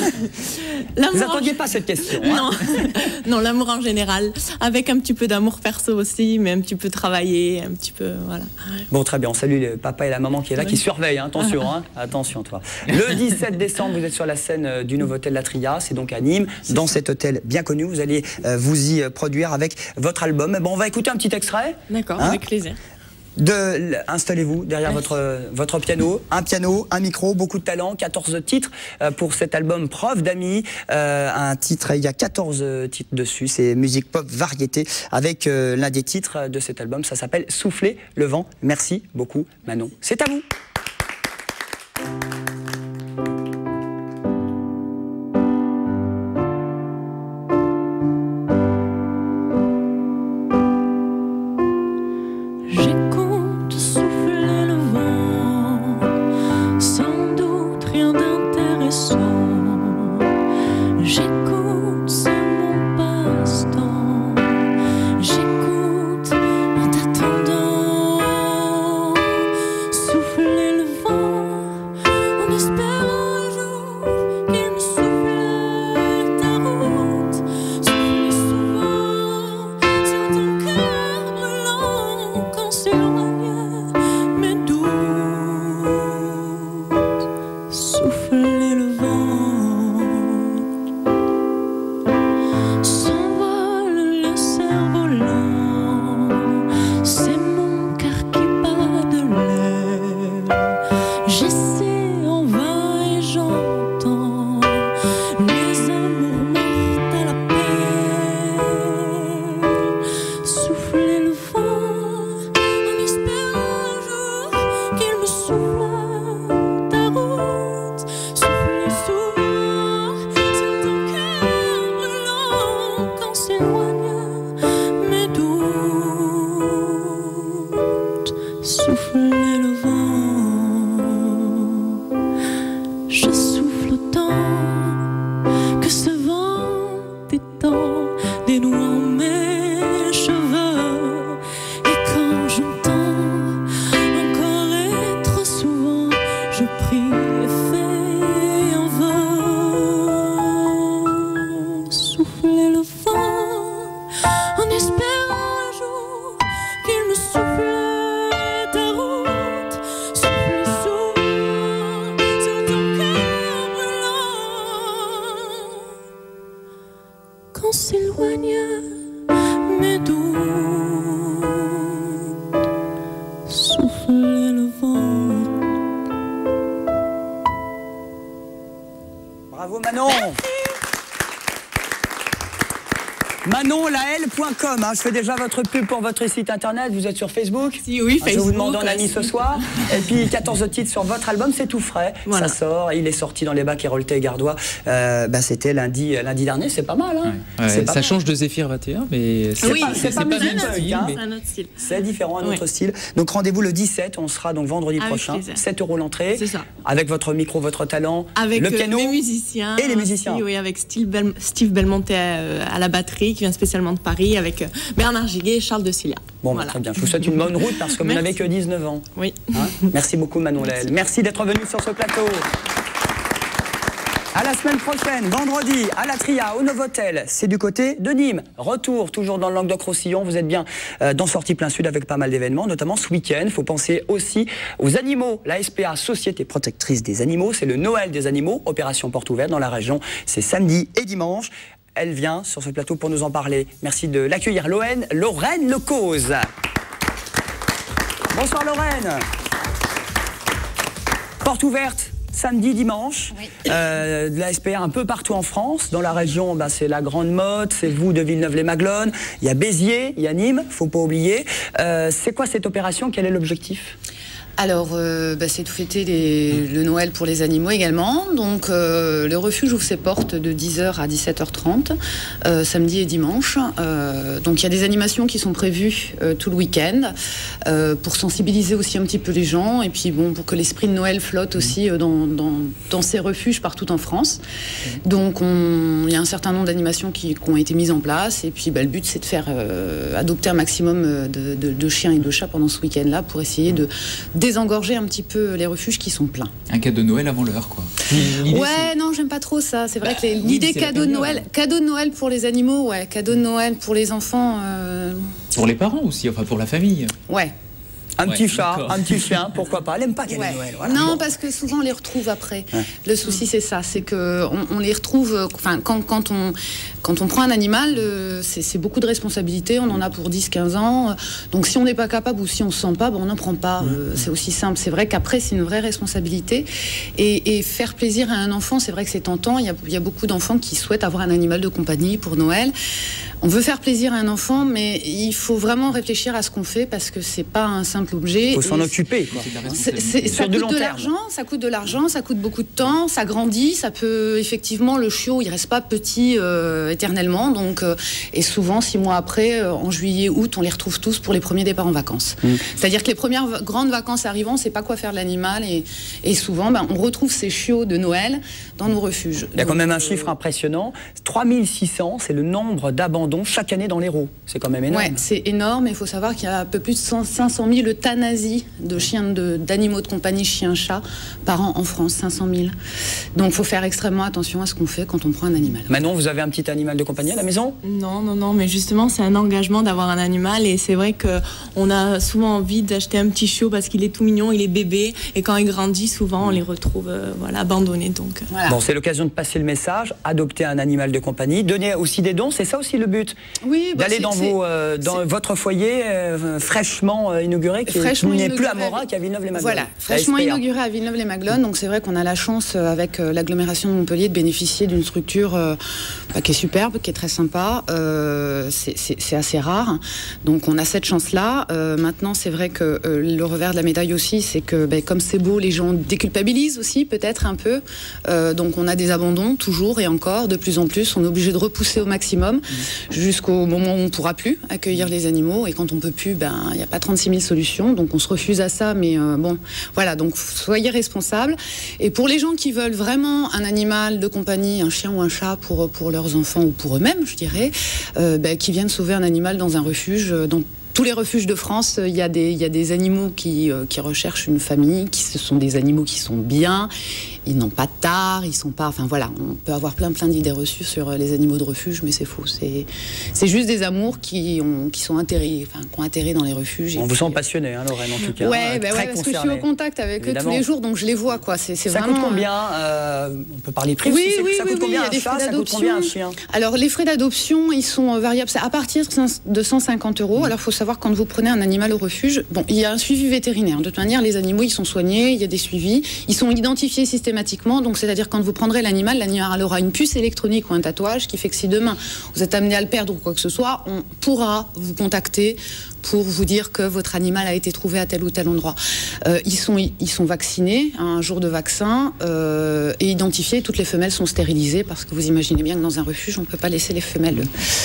vous n'attendiez pas cette question? Non, hein? non, l'amour en général, avec un petit peu d'amour perso aussi, mais un petit peu travaillé, un petit peu, voilà. Bon, très bien, on salue le papa et la maman qui est là, oui. qui surveillent, hein. Attention, hein. Attention toi. Le dix-sept décembre, vous êtes sur la scène du Novotel La Tria. C'est donc à Nîmes, dans cet hôtel bien connu. Vous allez euh, vous y produire avec votre album. Bon, on va écouter un petit extrait. D'accord, hein, avec plaisir. De, installez-vous derrière votre, votre piano. Un piano, un micro, beaucoup de talent. quatorze titres euh, pour cet album Preuve d'amis. Euh, un titre, il y a quatorze titres dessus. C'est musique pop variété avec euh, l'un des titres de cet album. Ça s'appelle Souffler le vent. Merci beaucoup, Manon. C'est à vous. J'écoute ce s'éloigne, mes doutes, souffler le vent, s'envole le cerf-volant, c'est mon cœur qui bat de l'aile. J'essaie en vain et j'entends les amours mortes à la paix. Souffler le vent en espérant un jour qu'il me souffle ta route. Souffler souvent sur ton cœur brûlant quand s'éloignent mes doutes. Souffler le vent, je souffle autant que ce vent détend des noix mes cheveux. Et quand j'entends encore et trop souvent, je prie et fais en vain. Souffler le vent en espérant un jour qu'il me souffle ta route. Souffler souvent sur ton cœur brûlant quand s'éloignent mes doutes. Souffler le vent. Bravo Manon. Manon Laëlle point com, hein, je fais déjà votre pub pour votre site internet, vous êtes sur Facebook? Si, oui, Ah, Je vais vous Facebook, demander en ami ce soir. Et puis quatorze titres sur votre album, c'est tout frais, Voilà. ça sort, il est sorti dans les bacs Héroltais et Gardois. Euh, bah, c'était lundi, lundi dernier, c'est pas mal. Hein. Ouais, C'est pas ça mal. change de Zéphyr vingt et un, mais c'est Oui, pas, c'est pas le même musique, style. hein. mais- C'est un autre style. C'est différent, un autre Ouais. style. Donc rendez-vous le dix-sept, on sera donc vendredi Avec prochain, plaisir. sept euros l'entrée. C'est ça. Avec votre micro, votre talent, Avec le euh, piano. les musiciens. et les musiciens. aussi, oui, avec Steve, Bel- Steve Belmonte euh, à la batterie, qui vient spécialement de Paris, avec euh, Bernard Giguet et Charles de Cilia. Bon, bah, Voilà. très bien. Je vous souhaite une bonne route parce que vous Merci. n'avez que dix-neuf ans. Oui. Hein. Merci beaucoup Manon Laëlle. Merci d'être venu sur ce plateau. À la semaine prochaine, vendredi, à la Tria, au Novotel, c'est du côté de Nîmes. Retour, toujours dans le Languedoc-Roussillon. Vous êtes bien euh, dans Sortie Plein Sud avec pas mal d'événements, notamment ce week-end. Il faut penser aussi aux animaux. La S P A, Société Protectrice des Animaux, c'est le Noël des animaux, opération porte ouverte dans la région. C'est samedi et dimanche. Elle vient sur ce plateau pour nous en parler. Merci de l'accueillir, Lorraine, Lorraine Lecause. Bonsoir Lorraine. Porte ouverte samedi, dimanche, euh, de la S P A un peu partout en France. Dans la région, bah, c'est la Grande Motte, c'est vous de Villeneuve-les-Maglones, il y a Béziers, il y a Nîmes, faut pas oublier. Euh, c'est quoi cette opération? Quel est l'objectif? Alors, euh, bah, c'est de fêter les- le Noël pour les animaux également. Donc, euh, le refuge ouvre ses portes de dix heures à dix-sept heures trente, euh, samedi et dimanche. Euh, donc, il y a des animations qui sont prévues euh, tout le week-end euh, pour sensibiliser aussi un petit peu les gens et puis bon, pour que l'esprit de Noël flotte aussi euh, dans, dans, dans ces refuges partout en France. Donc, on- il y a un certain nombre d'animations qui, qui ont été mises en place et puis bah, le but, c'est de faire euh, adopter un maximum euh, de, de- de chiens et de chats pendant ce week-end-là pour essayer de désengorger un petit peu les refuges qui sont pleins. Un cadeau de Noël avant l'heure, quoi. L'idée, Ouais, non, j'aime pas trop ça. C'est vrai Bah, que les- oui, l'idée c'est la cadeau de période. Noël, cadeau de Noël pour les animaux, ouais, cadeau de Noël pour les enfants, euh, c'est- Pour les parents aussi, enfin pour la famille. ouais. Un Ouais, petit chat, d'accord. un petit chien, pourquoi pas? Elle aime pas qu'elle Ouais. ait Noël. Voilà. Non, Bon. parce que souvent on les retrouve après. Ouais. Le souci c'est ça, c'est que on, on les retrouve. euh, Enfin, quand, quand on quand on prend un animal, euh, c'est c'est beaucoup de responsabilités. On en a pour dix quinze ans. Donc si on n'est pas capable ou si on se sent pas, ben, on n'en prend pas. Euh, c'est aussi simple. C'est vrai qu'après c'est une vraie responsabilité. Et, et faire plaisir à un enfant, c'est vrai que c'est tentant. Il y a, il y a beaucoup d'enfants qui souhaitent avoir un animal de compagnie pour Noël. On veut faire plaisir à un enfant, mais il faut vraiment réfléchir à ce qu'on fait parce que c'est pas un simple objet. Il faut s'en Et occuper. Quoi. c'est- c'est- ça Sur du coûte long de terme. l'argent, ça coûte de l'argent, ça coûte beaucoup de temps, ça grandit, ça peut effectivement le chiot, il reste pas petit euh, éternellement, donc euh, et souvent six mois après, euh, en juillet, août, on les retrouve tous pour les premiers départs en vacances. Mm. C'est-à-dire que les premières va- grandes vacances arrivant, on sait pas quoi faire de l'animal et, et souvent, ben, on retrouve ces chiots de Noël dans nos refuges. Il y a quand Donc, même un euh, chiffre impressionnant. trois mille six cents, c'est le nombre d'abandons d'abandon chaque année dans l'Hérault. C'est quand même énorme. Ouais, c'est énorme. Il faut savoir qu'il y a un peu plus de cinq cent mille euthanasies de chiens, de, d'animaux de compagnie, chiens, chats, par an en France. cinq cent mille. Donc il faut faire extrêmement attention à ce qu'on fait quand on prend un animal. Manon, vous avez un petit animal de compagnie à la maison? Non, non, non, mais justement, c'est un engagement d'avoir un animal. Et c'est vrai qu'on a souvent envie d'acheter un petit chiot parce qu'il est tout mignon, il est bébé. Et quand il grandit, souvent, on les retrouve euh, voilà, abandonnés. Donc, voilà. Bon, c'est l'occasion de passer le message, adopter un animal de compagnie, donner aussi des dons, c'est ça aussi le but. Oui, bah d'aller dans, vos, euh, dans votre foyer euh, fraîchement euh, inauguré, qui n'est plus à Morat, qui est à Villeneuve-les-Maglones. Voilà, fraîchement inauguré à Villeneuve-les-Maglones. Donc c'est vrai qu'on a la chance, euh, avec euh, l'agglomération de Montpellier, de bénéficier d'une structure euh, bah, qui est superbe, qui est très sympa. Euh, c'est assez rare. Donc on a cette chance-là. Euh, maintenant, c'est vrai que euh, le revers de la médaille aussi, c'est que bah, comme c'est beau, les gens déculpabilisent aussi, peut-être un peu. Euh, donc on a des abandons, toujours et encore, de plus en plus. On est obligé de repousser au maximum jusqu'au moment où on ne pourra plus accueillir les animaux. Et quand on ne peut plus, ben, il n'y a pas trente-six mille solutions. Donc on se refuse à ça. Mais euh, bon, voilà, donc soyez responsables. Et pour les gens qui veulent vraiment un animal de compagnie, un chien ou un chat pour, pour leurs enfants ou pour eux-mêmes, je dirais, euh, ben, qui viennent sauver un animal dans un refuge, dans tous les refuges de France, il y a des, il y a des animaux qui, euh, qui recherchent une famille, qui, ce sont des animaux qui sont bien, ils n'ont pas de tard, ils sont pas... Enfin voilà, on peut avoir plein plein d'idées reçues sur les animaux de refuge, mais c'est faux. C'est juste des amours qui, ont, qui sont atterris, enfin, qui ont atterri dans les refuges. On vous sent passionné, hein, Lorraine, en tout cas. Ouais, hein, bah très ouais parce concerné. que je suis au contact avec Évidemment. eux tous les jours, donc je les vois, quoi. C'est ça vraiment... coûte combien euh, On peut parler prix Oui, aussi, oui, ça oui, coûte oui, combien il y a un des chat, frais ça coûte combien un chien? Alors les frais d'adoption, ils sont variables, c'est à partir de cent cinquante euros. Alors il faut savoir, quand vous prenez un animal au refuge, bon, il y a un suivi vétérinaire. De toute manière, les animaux, ils sont soignés, il y a des suivis, ils sont identifiés systématiquement. Donc c'est-à-dire, quand vous prendrez l'animal, l'animal aura une puce électronique ou un tatouage qui fait que si demain vous êtes amené à le perdre ou quoi que ce soit, on pourra vous contacter pour vous dire que votre animal a été trouvé à tel ou tel endroit. Euh, ils, sont, ils sont vaccinés, un jour de vaccin, euh, et identifiés. Toutes les femelles sont stérilisées, parce que vous imaginez bien que dans un refuge, on ne peut pas laisser les femelles.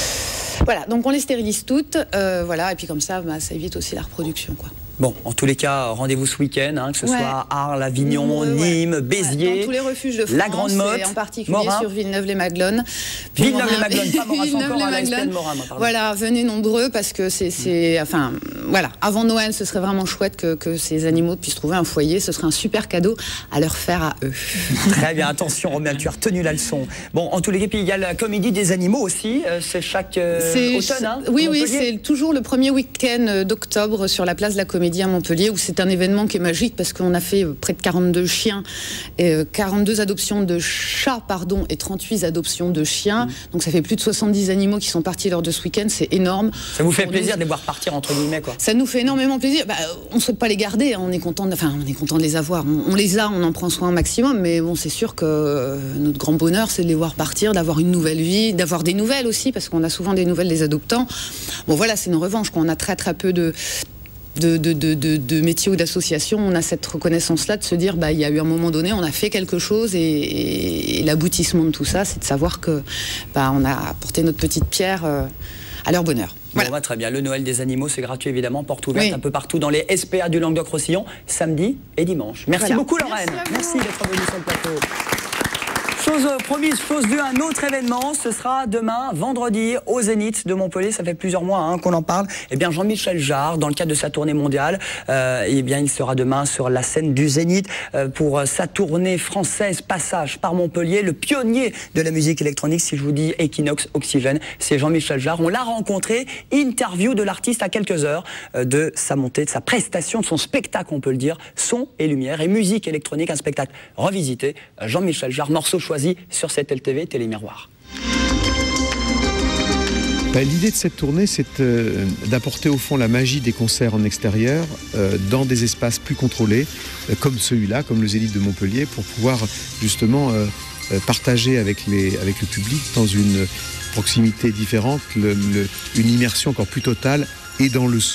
Voilà, donc on les stérilise toutes, euh, voilà, et puis comme ça, bah, ça évite aussi la reproduction, quoi. Bon, en tous les cas, rendez-vous ce week-end, hein, que ce Ouais. soit Arles, Avignon, Mmh, ouais. Nîmes, Béziers, Ouais, dans tous les refuges de France, la Grande Motte, et en particulier Morin. sur Villeneuve-les-Maglones. Puis Villeneuve-les-Maglones, pas Morin, c'est encore à la S P N Villeneuve-les-Maglones. Morin, pardon. Voilà, venez nombreux, parce que c'est, c'est, enfin, voilà, avant Noël, ce serait vraiment chouette que, que ces animaux puissent trouver un foyer. Ce serait un super cadeau à leur faire à eux. Très bien, attention Romuald, tu as retenu la leçon. Bon, en tous les cas, puis il y a la comédie des animaux aussi, euh, c'est chaque euh, C'est- automne, hein, oui, à oui, Montpellier. c'est toujours le premier week-end d'octobre sur la place de la Comédie à Montpellier, où c'est un événement qui est magique, parce qu'on a fait euh, près de quarante-deux chiens, et euh, quarante-deux adoptions de chats, pardon, et trente-huit adoptions de chiens. Mmh. Donc ça fait plus de soixante-dix animaux qui sont partis lors de ce week-end, c'est énorme. Ça vous fait Pour plaisir nous, de les voir partir, entre guillemets, quoi. ça nous fait énormément plaisir. Bah, on ne souhaite pas les garder, hein. On est content de, enfin, on est content de les avoir. On, on les a, on en prend soin un maximum, mais bon, c'est sûr que euh, notre grand bonheur, c'est de les voir partir, d'avoir une nouvelle vie, d'avoir des nouvelles aussi, parce qu'on a souvent des nouvelles des adoptants. Bon, voilà, c'est nos revanches, qu'on a très très peu de De, de, de, de, de métiers ou d'associations. On a cette reconnaissance-là de se dire, bah, il y a eu un moment donné, on a fait quelque chose, et, et, et l'aboutissement de tout ça, c'est de savoir que bah, on a apporté notre petite pierre euh, à leur bonheur. Voilà. Bon, bah, très bien. Le Noël des animaux, c'est gratuit évidemment, porte ouverte Oui. un peu partout dans les S P A du Languedoc-Roussillon, samedi et dimanche. Merci Voilà. beaucoup Lorraine. Merci, d'être venue sur le plateau. Chose promise, chose due, un autre événement, ce sera demain, vendredi, au Zénith de Montpellier. Ça fait plusieurs mois hein, qu'on en parle. Eh bien, Jean-Michel Jarre, dans le cadre de sa tournée mondiale, euh, eh bien, il sera demain sur la scène du Zénith euh, pour sa tournée française Passage par Montpellier. Le pionnier de la musique électronique, si je vous dis Equinox Oxygène, c'est Jean-Michel Jarre. On l'a rencontré, interview de l'artiste à quelques heures euh, de sa montée, de sa prestation, de son spectacle, on peut le dire, son et lumière et musique électronique, un spectacle revisité. Jean-Michel Jarre, morceau choisi sur cette L T V Télémiroir. Ben, l'idée de cette tournée, c'est euh, d'apporter au fond la magie des concerts en extérieur euh, dans des espaces plus contrôlés, euh, comme celui-là, comme le Zénith de Montpellier, pour pouvoir justement euh, euh, partager avec, les, avec le public dans une proximité différente, le, le, une immersion encore plus totale, et dans le son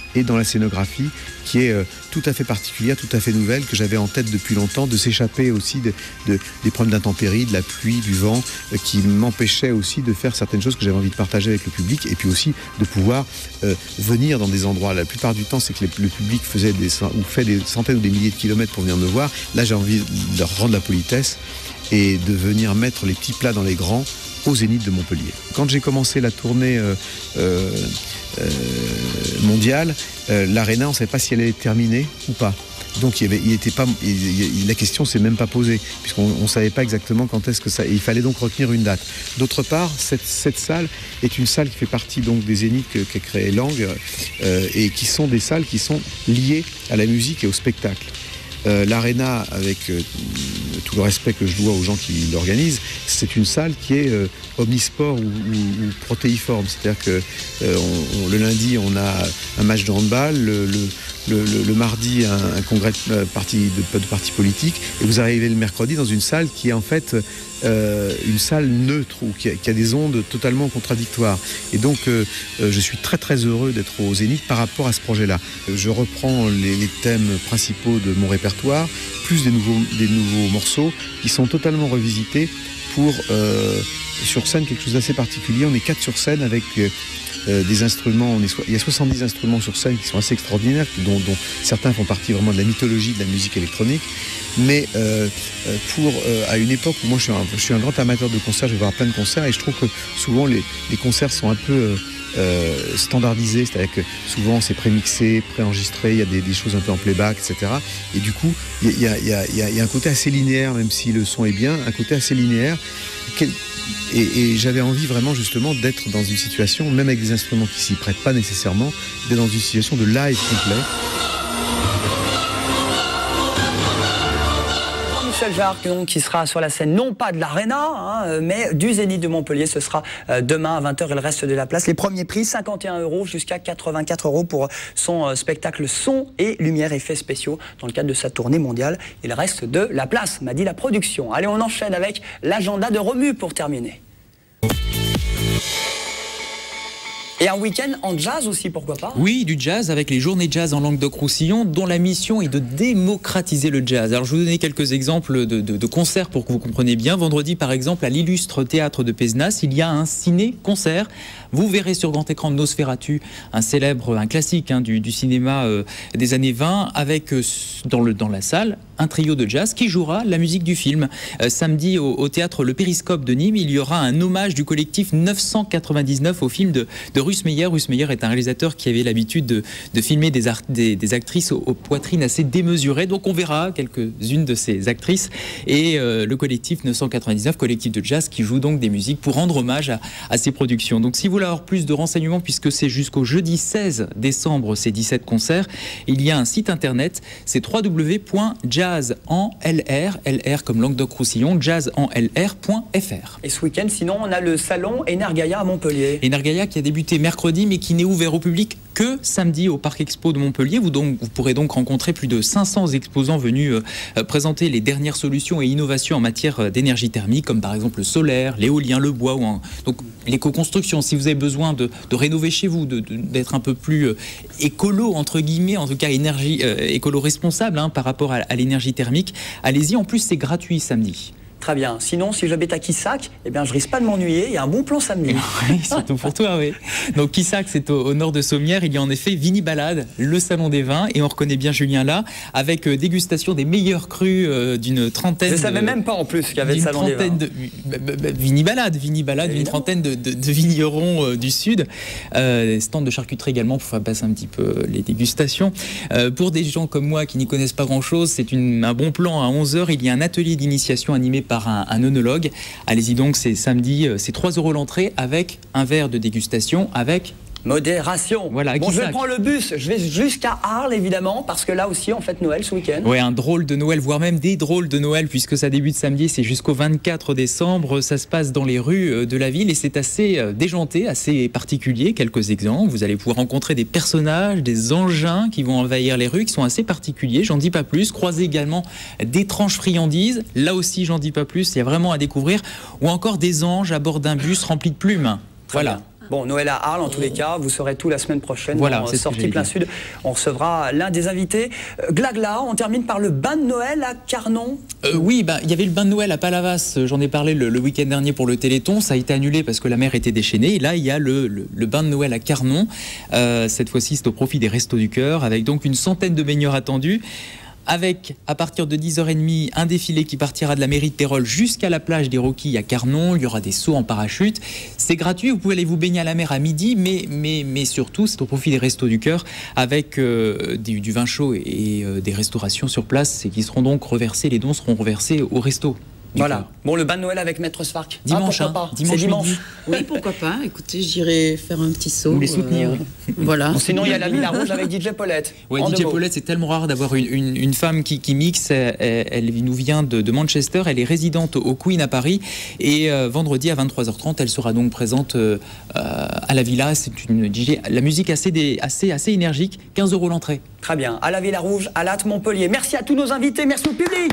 et dans la scénographie qui est euh, tout à fait particulière, tout à fait nouvelle, que j'avais en tête depuis longtemps, de s'échapper aussi de, de, des problèmes d'intempéries, de la pluie, du vent, euh, qui m'empêchaient aussi de faire certaines choses que j'avais envie de partager avec le public, et puis aussi de pouvoir euh, venir dans des endroits. La plupart du temps, c'est que les, le public faisait des, ou fait des centaines ou des milliers de kilomètres pour venir me voir. Là, j'ai envie de leur rendre la politesse et de venir mettre les petits plats dans les grands au Zénith de Montpellier. Quand j'ai commencé la tournée euh, euh, euh, mondiale, euh, l'Arena, on ne savait pas si elle allait être terminée ou pas. Donc il, y avait, il était pas, il, il, la question s'est même pas posée, puisqu'on ne savait pas exactement quand est-ce que ça... Il fallait donc retenir une date. D'autre part, cette, cette salle est une salle qui fait partie donc des Zéniths qu'a créé Lang, euh, et qui sont des salles qui sont liées à la musique et au spectacle. Euh, L'Arena, avec euh, tout le respect que je dois aux gens qui l'organisent, c'est une salle qui est euh, omnisport ou, ou, ou protéiforme. C'est-à-dire que euh, on, on, le lundi, on a un match de handball, le, le, le, le, le mardi, un, un congrès de partis de, de partis politiques, et vous arrivez le mercredi dans une salle qui est en fait euh, une salle neutre, ou qui a, qui a des ondes totalement contradictoires. Et donc, euh, je suis très très heureux d'être au Zénith par rapport à ce projet-là. Je reprends les, les thèmes principaux de mon répertoire, plus des nouveaux, des nouveaux morceaux qui sont totalement revisités pour, euh, sur scène, quelque chose d'assez particulier. On est quatre sur scène avec euh, des instruments, on est so- il y a soixante-dix instruments sur scène qui sont assez extraordinaires, dont, dont certains font partie vraiment de la mythologie de la musique électronique. Mais euh, pour euh, à une époque où moi je suis, un, je suis un grand amateur de concerts, je vais voir plein de concerts, et je trouve que souvent les, les concerts sont un peu euh, euh, standardisés, c'est-à-dire que souvent c'est prémixé, préenregistré, il y a des, des choses un peu en playback, et cetera. Et du coup, il y a, y, a, y, a, y a un côté assez linéaire, même si le son est bien, un côté assez linéaire. Quel, et, et j'avais envie vraiment justement d'être dans une situation, même avec des instruments qui s'y prêtent pas nécessairement, d'être dans une situation de live complet. Michel Jarre, donc, qui sera sur la scène, non pas de l'Arena, hein, mais du Zénith de Montpellier. Ce sera euh, demain à vingt heures et le reste de la place. Les premiers prix, cinquante et un euros jusqu'à quatre-vingt-quatre euros pour son euh, spectacle son et lumière effets spéciaux dans le cadre de sa tournée mondiale. Et le reste de la place, m'a dit la production. Allez, on enchaîne avec l'agenda de Romu pour terminer. Et un week-end en jazz aussi, pourquoi pas? Oui, du jazz avec les journées jazz en Languedoc-Roussillon, dont la mission est de démocratiser le jazz. Alors je vais vous donner quelques exemples de, de, de concerts pour que vous compreniez bien. Vendredi, par exemple, à l'illustre théâtre de Pézenas, il y a un ciné-concert. Vous verrez sur grand écran Nosferatu, un célèbre, un classique hein, du, du cinéma euh, des années vingt, avec euh, dans, le, dans la salle un trio de jazz qui jouera la musique du film. Euh, samedi, au, au théâtre Le Périscope de Nîmes, il y aura un hommage du collectif neuf cent quatre-vingt-dix-neuf au film de, de Russ Meyer. Russ Meyer est un réalisateur qui avait l'habitude de, de filmer des, art, des, des actrices aux, aux poitrines assez démesurées. Donc on verra quelques-unes de ces actrices. Et euh, le collectif neuf cent quatre-vingt-dix-neuf, collectif de jazz qui joue donc des musiques pour rendre hommage à, à ces productions. Donc si vous voulez avoir plus de renseignements, puisque c'est jusqu'au jeudi seize décembre ces dix-sept concerts, il y a un site internet, c'est w w w point jazz en l r, L R comme Languedoc-Roussillon, jazz en l r point f r. Et ce week-end, sinon, on a le salon Energaia à Montpellier. Energaia qui a débuté mercredi, mais qui n'est ouvert au public que samedi au Parc Expo de Montpellier. Vous, donc, vous pourrez donc rencontrer plus de cinq cents exposants venus euh, présenter les dernières solutions et innovations en matière d'énergie thermique, comme par exemple le solaire, l'éolien, le bois, ou en, donc l'éco-construction. Si vous avez besoin de, de rénover chez vous, de, de, d'être un peu plus euh, écolo, entre guillemets, en tout cas énergie, euh, écolo-responsable hein, par rapport à, à l'énergie thermique, allez-y. En plus, c'est gratuit samedi. Très bien. Sinon, si j'habite à Quissac, eh bien, je risque pas de m'ennuyer. Il y a un bon plan samedi. Oui, surtout pour toi, oui. Donc, Quissac, c'est au, au nord de Sommières. Il y a en effet Vini Balade, le salon des vins. Et on reconnaît bien Julien là, avec euh, dégustation des meilleurs crus euh, d'une trentaine. Je ne savais de, même pas en plus qu'il y avait le salon des vins. De, Vini Balade, Vini Balade, une trentaine de, de, de vignerons euh, du Sud. Euh, stand de charcuterie également pour faire passer un petit peu les dégustations. Euh, pour des gens comme moi qui n'y connaissent pas grand-chose, c'est une, un bon plan. À onze heures, il y a un atelier d'initiation animé par un, un œnologue. Allez-y donc, c'est samedi, c'est trois euros l'entrée avec un verre de dégustation avec modération. Voilà, bon, je prends le bus, je vais jusqu'à Arles évidemment, parce que là aussi on fête Noël ce week-end. Oui, un drôle de Noël, voire même des drôles de Noël, puisque ça débute samedi, c'est jusqu'au vingt-quatre décembre. Ça se passe dans les rues de la ville et c'est assez déjanté, assez particulier. Quelques exemples, vous allez pouvoir rencontrer des personnages, des engins qui vont envahir les rues, qui sont assez particuliers. J'en dis pas plus. Croisez également d'étranges friandises. Là aussi, j'en dis pas plus. Il y a vraiment à découvrir. Ou encore des anges à bord d'un bus rempli de plumes. Très voilà. bien. Bon, Noël à Arles, en tous les cas, vous saurez tout la semaine prochaine. Voilà, dans c'est ce que Sortie j'allais Plein dire. Sud. On recevra l'un des invités. Euh, Glagla, on termine par le bain de Noël à Carnon. Euh, oui, bah, il y avait le bain de Noël à Palavas, j'en ai parlé le, le week-end dernier pour le Téléthon, ça a été annulé parce que la mer était déchaînée, et là il y a le, le, le bain de Noël à Carnon, euh, cette fois-ci c'est au profit des Restos du Cœur, avec donc une centaine de baigneurs attendus, avec à partir de dix heures trente un défilé qui partira de la mairie de Pérol jusqu'à la plage des Roquilles à Carnon, il y aura des sauts en parachute, c'est gratuit, vous pouvez aller vous baigner à la mer à midi, mais, mais, mais surtout c'est au profit des Restos du Cœur, avec euh, du, du vin chaud et, et euh, des restaurations sur place, et qui seront donc reversés, les dons seront reversés au resto. Voilà. Bon, le bain de Noël avec Maître Spark. Dimanche, ah, hein, pourquoi pas. dimanche C'est dimanche. midi. Oui, pourquoi pas. Écoutez, j'irai faire un petit saut. Vous les soutenir. euh, voilà. Bon, sinon, il y a la Villa Rouge avec D J Paulette. Ouais, En D J deux mots. Paulette, c'est tellement rare d'avoir une, une, une femme qui, qui mixe. Elle, elle nous vient de, de Manchester. Elle est résidente au Queen à Paris. Et euh, vendredi à vingt-trois heures trente, elle sera donc présente euh, à la Villa. C'est une D J. La musique assez, des, assez, assez énergique. quinze euros l'entrée. Très bien. À la Villa Rouge, à l'A T Montpellier. Merci à tous nos invités. Merci au public.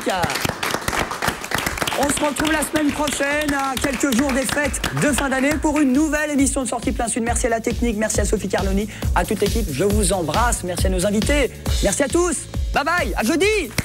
On se retrouve la semaine prochaine, à quelques jours des fêtes de fin d'année, pour une nouvelle émission de Sortie Plein Sud. Merci à la technique, merci à Sophie Carloni, à toute l'équipe. Je vous embrasse. Merci à nos invités. Merci à tous. Bye bye. À jeudi.